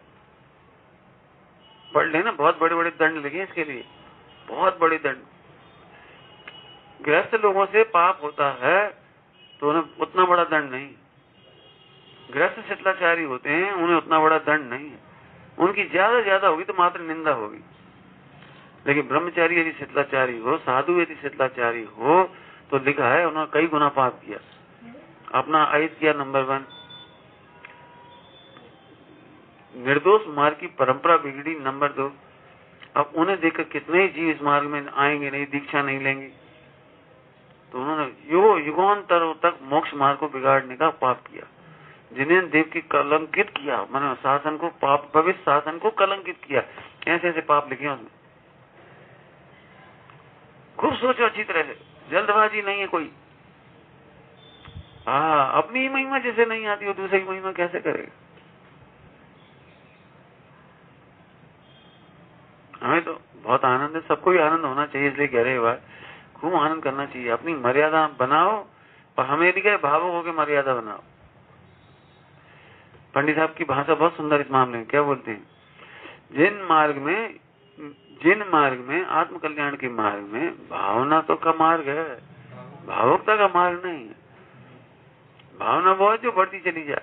पढ़ लेना, बहुत बड़े बड़े दंड लगे इसके लिए, बहुत बड़े दंड। गृहस्थ लोगों से पाप होता है तो उन्हें उतना बड़ा दंड नहीं। गृहस्थ शीतलाचारी होते हैं, उन्हें उतना बड़ा दंड नहीं है। उनकी ज्यादा होगी तो मात्र निंदा होगी। लेकिन ब्रह्मचारी यदि शीतलाचारी हो, साधु यदि शीतलाचारी हो, तो लिखा है उन्होंने कई गुना पाप किया, अपना अहित किया नंबर 1, निर्दोष मार्ग की परंपरा बिगड़ी नंबर 2। अब उन्हें देखकर कितने ही जीव इस मार्ग में आएंगे नहीं, दीक्षा नहीं लेंगे। तो उन्होंने युगांतरों तक मोक्ष मार्ग को बिगाड़ने का पाप किया। जिन्हें देव की कलंकित किया, माने शासन को, पाप भविष्य शासन को कलंकित किया। ऐसे ऐसे पाप लिखे उसमें। खूब सोचो अच्छी तरह से, जल्दबाजी नहीं है कोई। अपनी ही महिमा जैसे नहीं आती हो, दूसरे की महिमा कैसे करेगा? हमें तो बहुत आनंद है, सबको ही आनंद होना चाहिए, इसलिए कह रहे बात, खूब आनंद करना चाहिए। अपनी मर्यादा बनाओ, और हमें भी कहे भावुक होकर मर्यादा बनाओ। पंडित साहब की भाषा बहुत सुंदर इस मामले में। क्या बोलते हैं? जिन मार्ग में आत्म कल्याण के मार्ग में भावना तो का मार्ग है, भावुकता का मार्ग नहीं है। भावना बहुत जो बढ़ती चली जाए,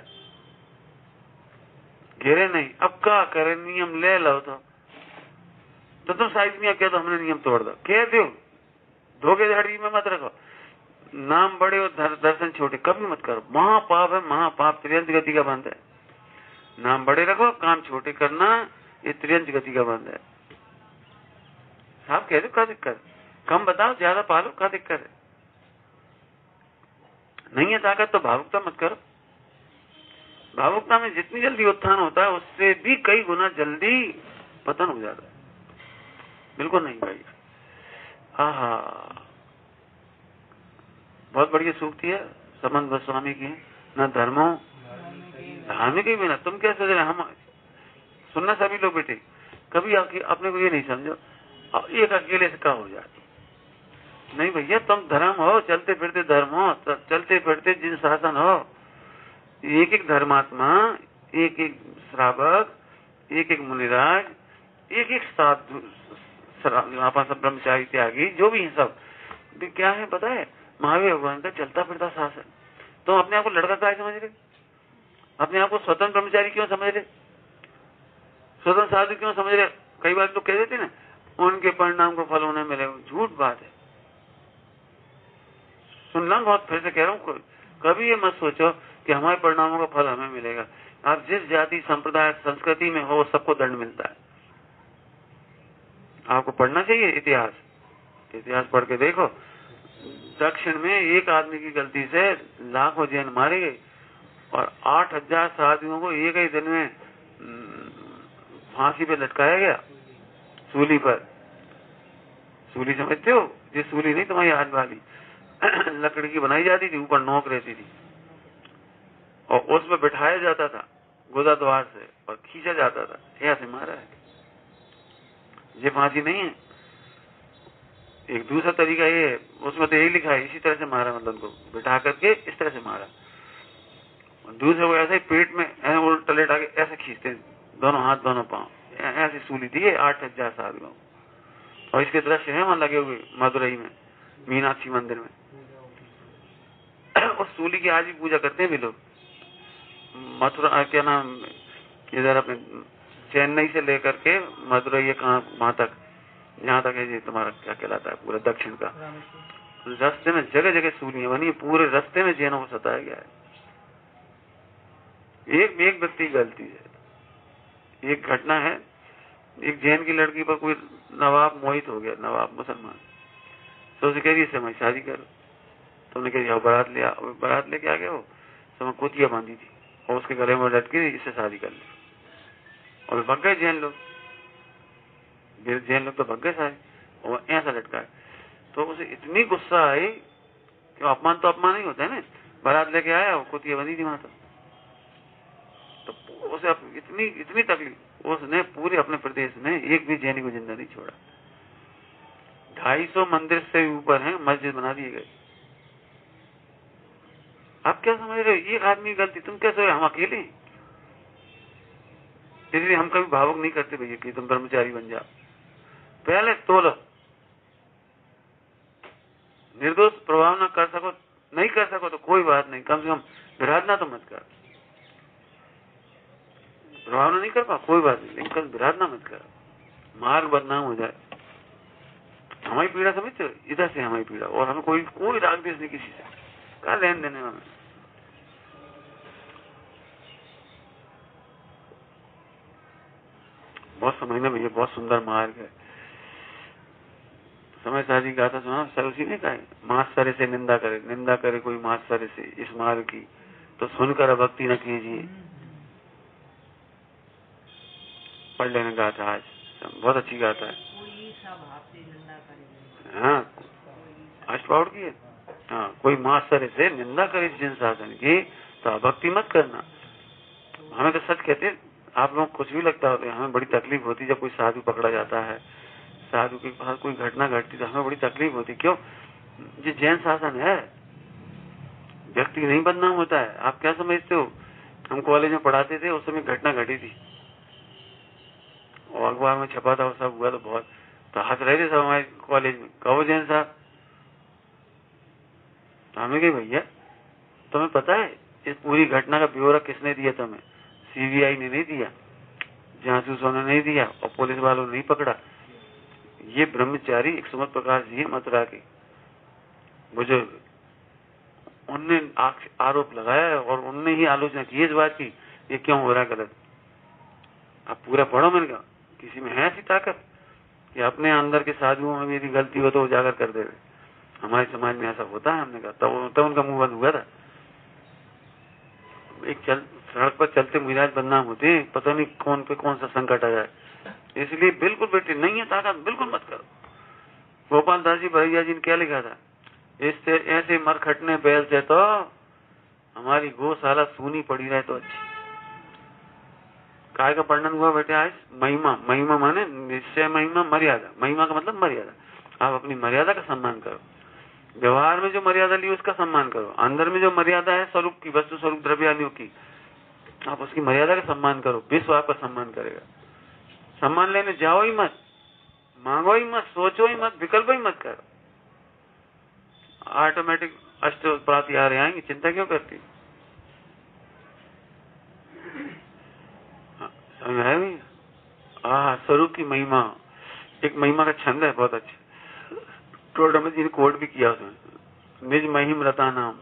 घेरे नहीं। अब क्या करे, नियम ले लो तो तुम साइज में कह दो हमने नियम तोड़ दो, कह दो, धोखेधड़ी में मत रखो। नाम बड़े और दर्शन छोटे कभी मत करो। महापाप है, महापाप त्रियंच गति का बंध है। नाम बड़े रखो, काम छोटे करना, ये त्रियंच गति का बंध है। साहब कह दो, क्या दिक्कत? कम बताओ, ज्यादा पालो, क्या दिक्कत है? नहीं है ताकत तो भावुकता मत करो। भावुकता में जितनी जल्दी उत्थान होता है उससे भी कई गुना जल्दी पतन हो जाता है। बिल्कुल नहीं भाई। बहुत बढ़िया सूक्ति है, समंत गोस्वामी की, न धर्मो धार्मिक ही बिना। तुम क्या सोच रहे? हम सुनना सभी लोग बेटे, कभी अपने को ये नहीं समझो एक अकेले से क्या हो जाती। नहीं भैया, तुम धर्म हो, चलते फिरते धर्म हो, चलते फिरते जिन शासन हो, एक एक धर्मात्मा, एक एक श्रावक, एक एक मुनिराज, एक एक साधु, सब ब्रह्मचारी त्यागी, जो भी है सब क्या है पता है? महावीर भगवान का चलता फिरता शासन। तुम अपने आप को लड़का क्या समझ रहे? अपने आप को स्वतंत्र ब्रह्मचारी क्यों समझ रहे? स्वतंत्र साधु क्यों समझ रहे? कई बार लोग कह देते ना उनके परिणाम को फल उन्हें मिलेगा। झूठ बात है। सुनना बहुत फिर से कह रहा हूँ, कभी ये मत सोचो कि हमारे परिणामों का फल हमें मिलेगा। आप जिस जाति, संप्रदाय, संस्कृति में हो सबको दंड मिलता है। आपको पढ़ना चाहिए इतिहास। इतिहास पढ़ के देखो, दक्षिण में एक आदमी की गलती से लाखों जैन मारे गए। और 8000 साधुओं को एक ही दिन में फांसी पे लटकाया गया, सूली पर। सूली समझते हो? ये सूली नहीं तुम्हारी हाथ वाली, लकड़ी की बनाई जाती थी, ऊपर नोक रहती थी और उसमें बिठाया जाता था गोदा द्वार से और खींचा जाता था। ऐसे मारा है, ये फांसी नहीं है। एक दूसरा तरीका ये है, उसमें तो यही लिखा है, इसी तरह से मारा, मतलब उनको बिठा करके इस तरह से मारा। दूसरे को ऐसे ही पेट में उल्टा लेटा के ऐसे खींचते, दोनों हाथ दोनों पांव, ऐसी सूली दी है 8000 साधुओं। और इसके दृश्य है वहां लगे हुए मदुरई में, मीनाक्षी मंदिर में। उस सूली की आज भी पूजा करते हैं भी लोग। मथुरा क्या नाम, इधर अपने चेन्नई से लेकर के मदुरई कहाँ वहां तक, जहाँ तक है ये तुम्हारा क्या कहलाता है पूरा दक्षिण का, रास्ते में जगह जगह सूलियां बनी, पूरे रास्ते में जैनों को सताया गया है। एक व्यक्ति की गलती है। एक घटना है, एक जैन की लड़की पर कोई नवाब मोहित हो गया, नवाब मुसलमान, तो उसे कह रही इससे मैं शादी करो। तो उन्हें कह दिया बारात लेके आ गया, वो तो कुतिया बांधी थी और उसके गले में लटकी, इससे शादी कर ली। और भग गए जैन लोग तो भग गए सारे, और ऐसा लटका है। तो उसे इतनी गुस्सा आई कि अपमान तो अपमान ही होता है ना, बारात लेके आया, वो कुतिया बंधी थी वहां तो उसे इतनी तकलीफ, उसने पूरे अपने प्रदेश में एक भी जैनी को जिंदा नहीं छोड़ा। 250 मंदिर से ऊपर है मस्जिद बना दिए गए। आप क्या समझ रहे हो? एक आदमी की गलती, तुम क्या समझ, हम अकेले? इसलिए हम कभी भावुक नहीं करते भैया कि तुम ब्रह्मचारी बन जाओ। पहले तोलो, निर्दोष प्रभाव न कर सको, नहीं कर सको तो कोई बात नहीं, कम से कम विराधना तो मत कर। प्रभाव नहीं कर पा कोई बात नहीं, लेकिन कल विराधना मत कर, मार्ग बदनाम हो जाए। हमारी पीड़ा समझते हो? इधर से हमारी पीड़ा, और हमें कोई राग देश नहीं किसी से, क्या लेन देने हमें। बहुत समझना भैया, बहुत सुंदर मार्ग है। समय शादी गाथा सुना, सर उसी ने कहा, मास्टर से निंदा करे कोई मास्टर से इस मार्ग की, तो सुनकर भक्ति न कीजिए। पढ़ लेना गाथा, आज बहुत अच्छी गाथा है। हाँ, अष्टपाउड की है। हाँ, कोई मास्टर से निंदा करे जिन शासन की, तो भक्ति मत करना। हमें तो सच कहते, आप लोग कुछ भी लगता होता है, हमें बड़ी तकलीफ होती जब कोई साधु पकड़ा जाता है, साधु के पास कोई घटना घटती तो हमें बड़ी तकलीफ होती। क्यों? ये जैन शासन है, व्यक्ति नहीं बदनाम होता है। आप क्या समझते हो? हम कॉलेज में पढ़ाते थे, उस समय घटना घटी थी और अखबार में छपा था, सब हुआ तो बहुत, तो हंस रहे थे सब हमारे कॉलेज में, कहो जैन साहब। तो हमें कही भैया तुम्हें पता है इस पूरी घटना का ब्यौरा किसने दिया? तुम्हें सीबीआई ने नहीं दिया, जासूसों ने नहीं दिया और पुलिस वालों ने नहीं पकड़ा। ये ब्रह्मचारी एक सुमत प्रकाश जी मथुरा के बुजुर्ग, उनने आरोप लगाया और उनने ही आलोचना की इस बात की, ये क्यों हो रहा है गलत। अब पूरा पढ़ो। मैंने कहा किसी में है ऐसी ताकत कि अपने अंदर के साधुओं में यदि गलती हो तो उजागर कर देवे? हमारे समाज में ऐसा होता है। हमने कहा तब उनका मुंह बंद हुआ था। एक सड़क पर चलते मिजाज बदनाम होते हैं, पता नहीं कौन पे कौन सा संकट आ जाए। इसलिए बिल्कुल बेटे नहीं है ताकत, बिल्कुल मत करो। गोपाल दास जी भैया जी ने क्या लिखा था, इससे ऐसे मर खटने बैल से तो हमारी गौशाला सूनी पड़ी रहे तो अच्छी। काय का वर्णन हुआ बेटे आज? महिमा माने निश्चय, महिमा मर्यादा। महिमा का मतलब मर्यादा। आप अपनी मर्यादा का सम्मान करो, व्यवहार में जो मर्यादा ली उसका सम्मान करो, अंदर में जो मर्यादा है स्वरूप की, वस्तु स्वरूप द्रव्यादियों की, आप उसकी मर्यादा का सम्मान करो, विश्व आपका सम्मान करेगा। सम्मान लेने जाओ ही मत, मांगो ही मत, सोचो ही मत, विकल्प ही मत करो, ऑटोमेटिक अष्ट प्राप्ति आ रहे आएंगे, चिंता क्यों करती? समझ आया भैया? स्वरूप की महिमा, एक महिमा का छंद है बहुत अच्छा, टोडरमल जी ने कोट भी किया उसमें, निज महिम रता नाम।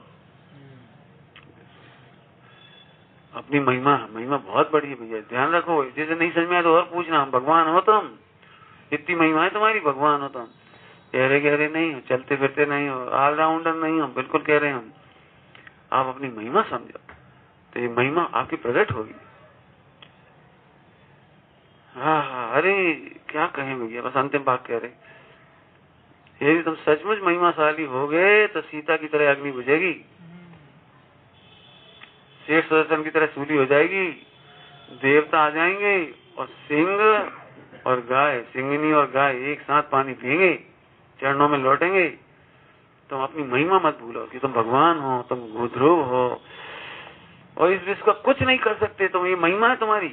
अपनी महिमा बहुत बड़ी है भैया, ध्यान रखो। जैसे नहीं समझ में आया तो और पूछना, हम भगवान हो तुम, इतनी महिमा है तुम्हारी, भगवान हो तुम, गहरे नहीं हो, चलते फिरते नहीं हो, ऑलराउंडर नहीं हो, बिल्कुल कह रहे हैं हम। आप अपनी महिमा समझो, तो ये महिमा आपकी प्रकट होगी। हाँ, अरे क्या कहें भैया, बस अंतिम भाग कह रहे, यदि तुम सचमुच महिमाशाली हो गए तो सीता की तरह अग्नि बुझेगी, शेष सुदर्शन की तरह सूली हो जाएगी, देवता आ जाएंगे और सिंह और गाय, सिंगनी और गाय एक साथ पानी पिएंगे, चरणों में लौटेंगे। तुम अपनी महिमा मत भूलो कि तुम भगवान हो, तुम ध्रुव हो और इस विश्व का कुछ नहीं कर सकते तुम। ये महिमा है तुम्हारी।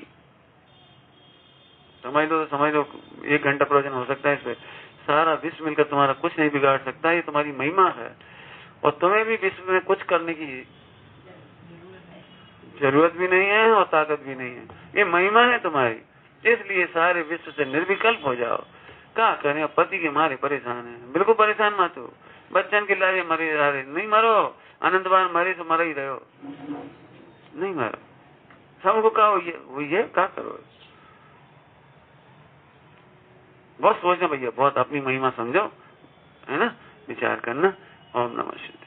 समझ लो तो समझ लो, 1 घंटा प्रवचन हो सकता है इस पे। सारा विश्व मिलकर तुम्हारा कुछ नहीं बिगाड़ सकता, ये तुम्हारी महिमा है। और तुम्हें भी विश्व में कुछ करने की जरूरत भी नहीं है और ताकत भी नहीं है, ये महिमा है तुम्हारी। इसलिए सारे विश्व से निर्विकल्प हो जाओ। क्या करें, पति के मारे परेशान है, बिल्कुल परेशान मत हो। बच्चन के लारे मरे लारे नहीं मरो, अनंत बार मरे तो मर ही रहो, नहीं मरो। सबको कहा वही है, क्या करो। बहुत सोचना भैया, बहुत अपनी महिमा समझो, है ना, विचार करना। ओम नमः शिवाय।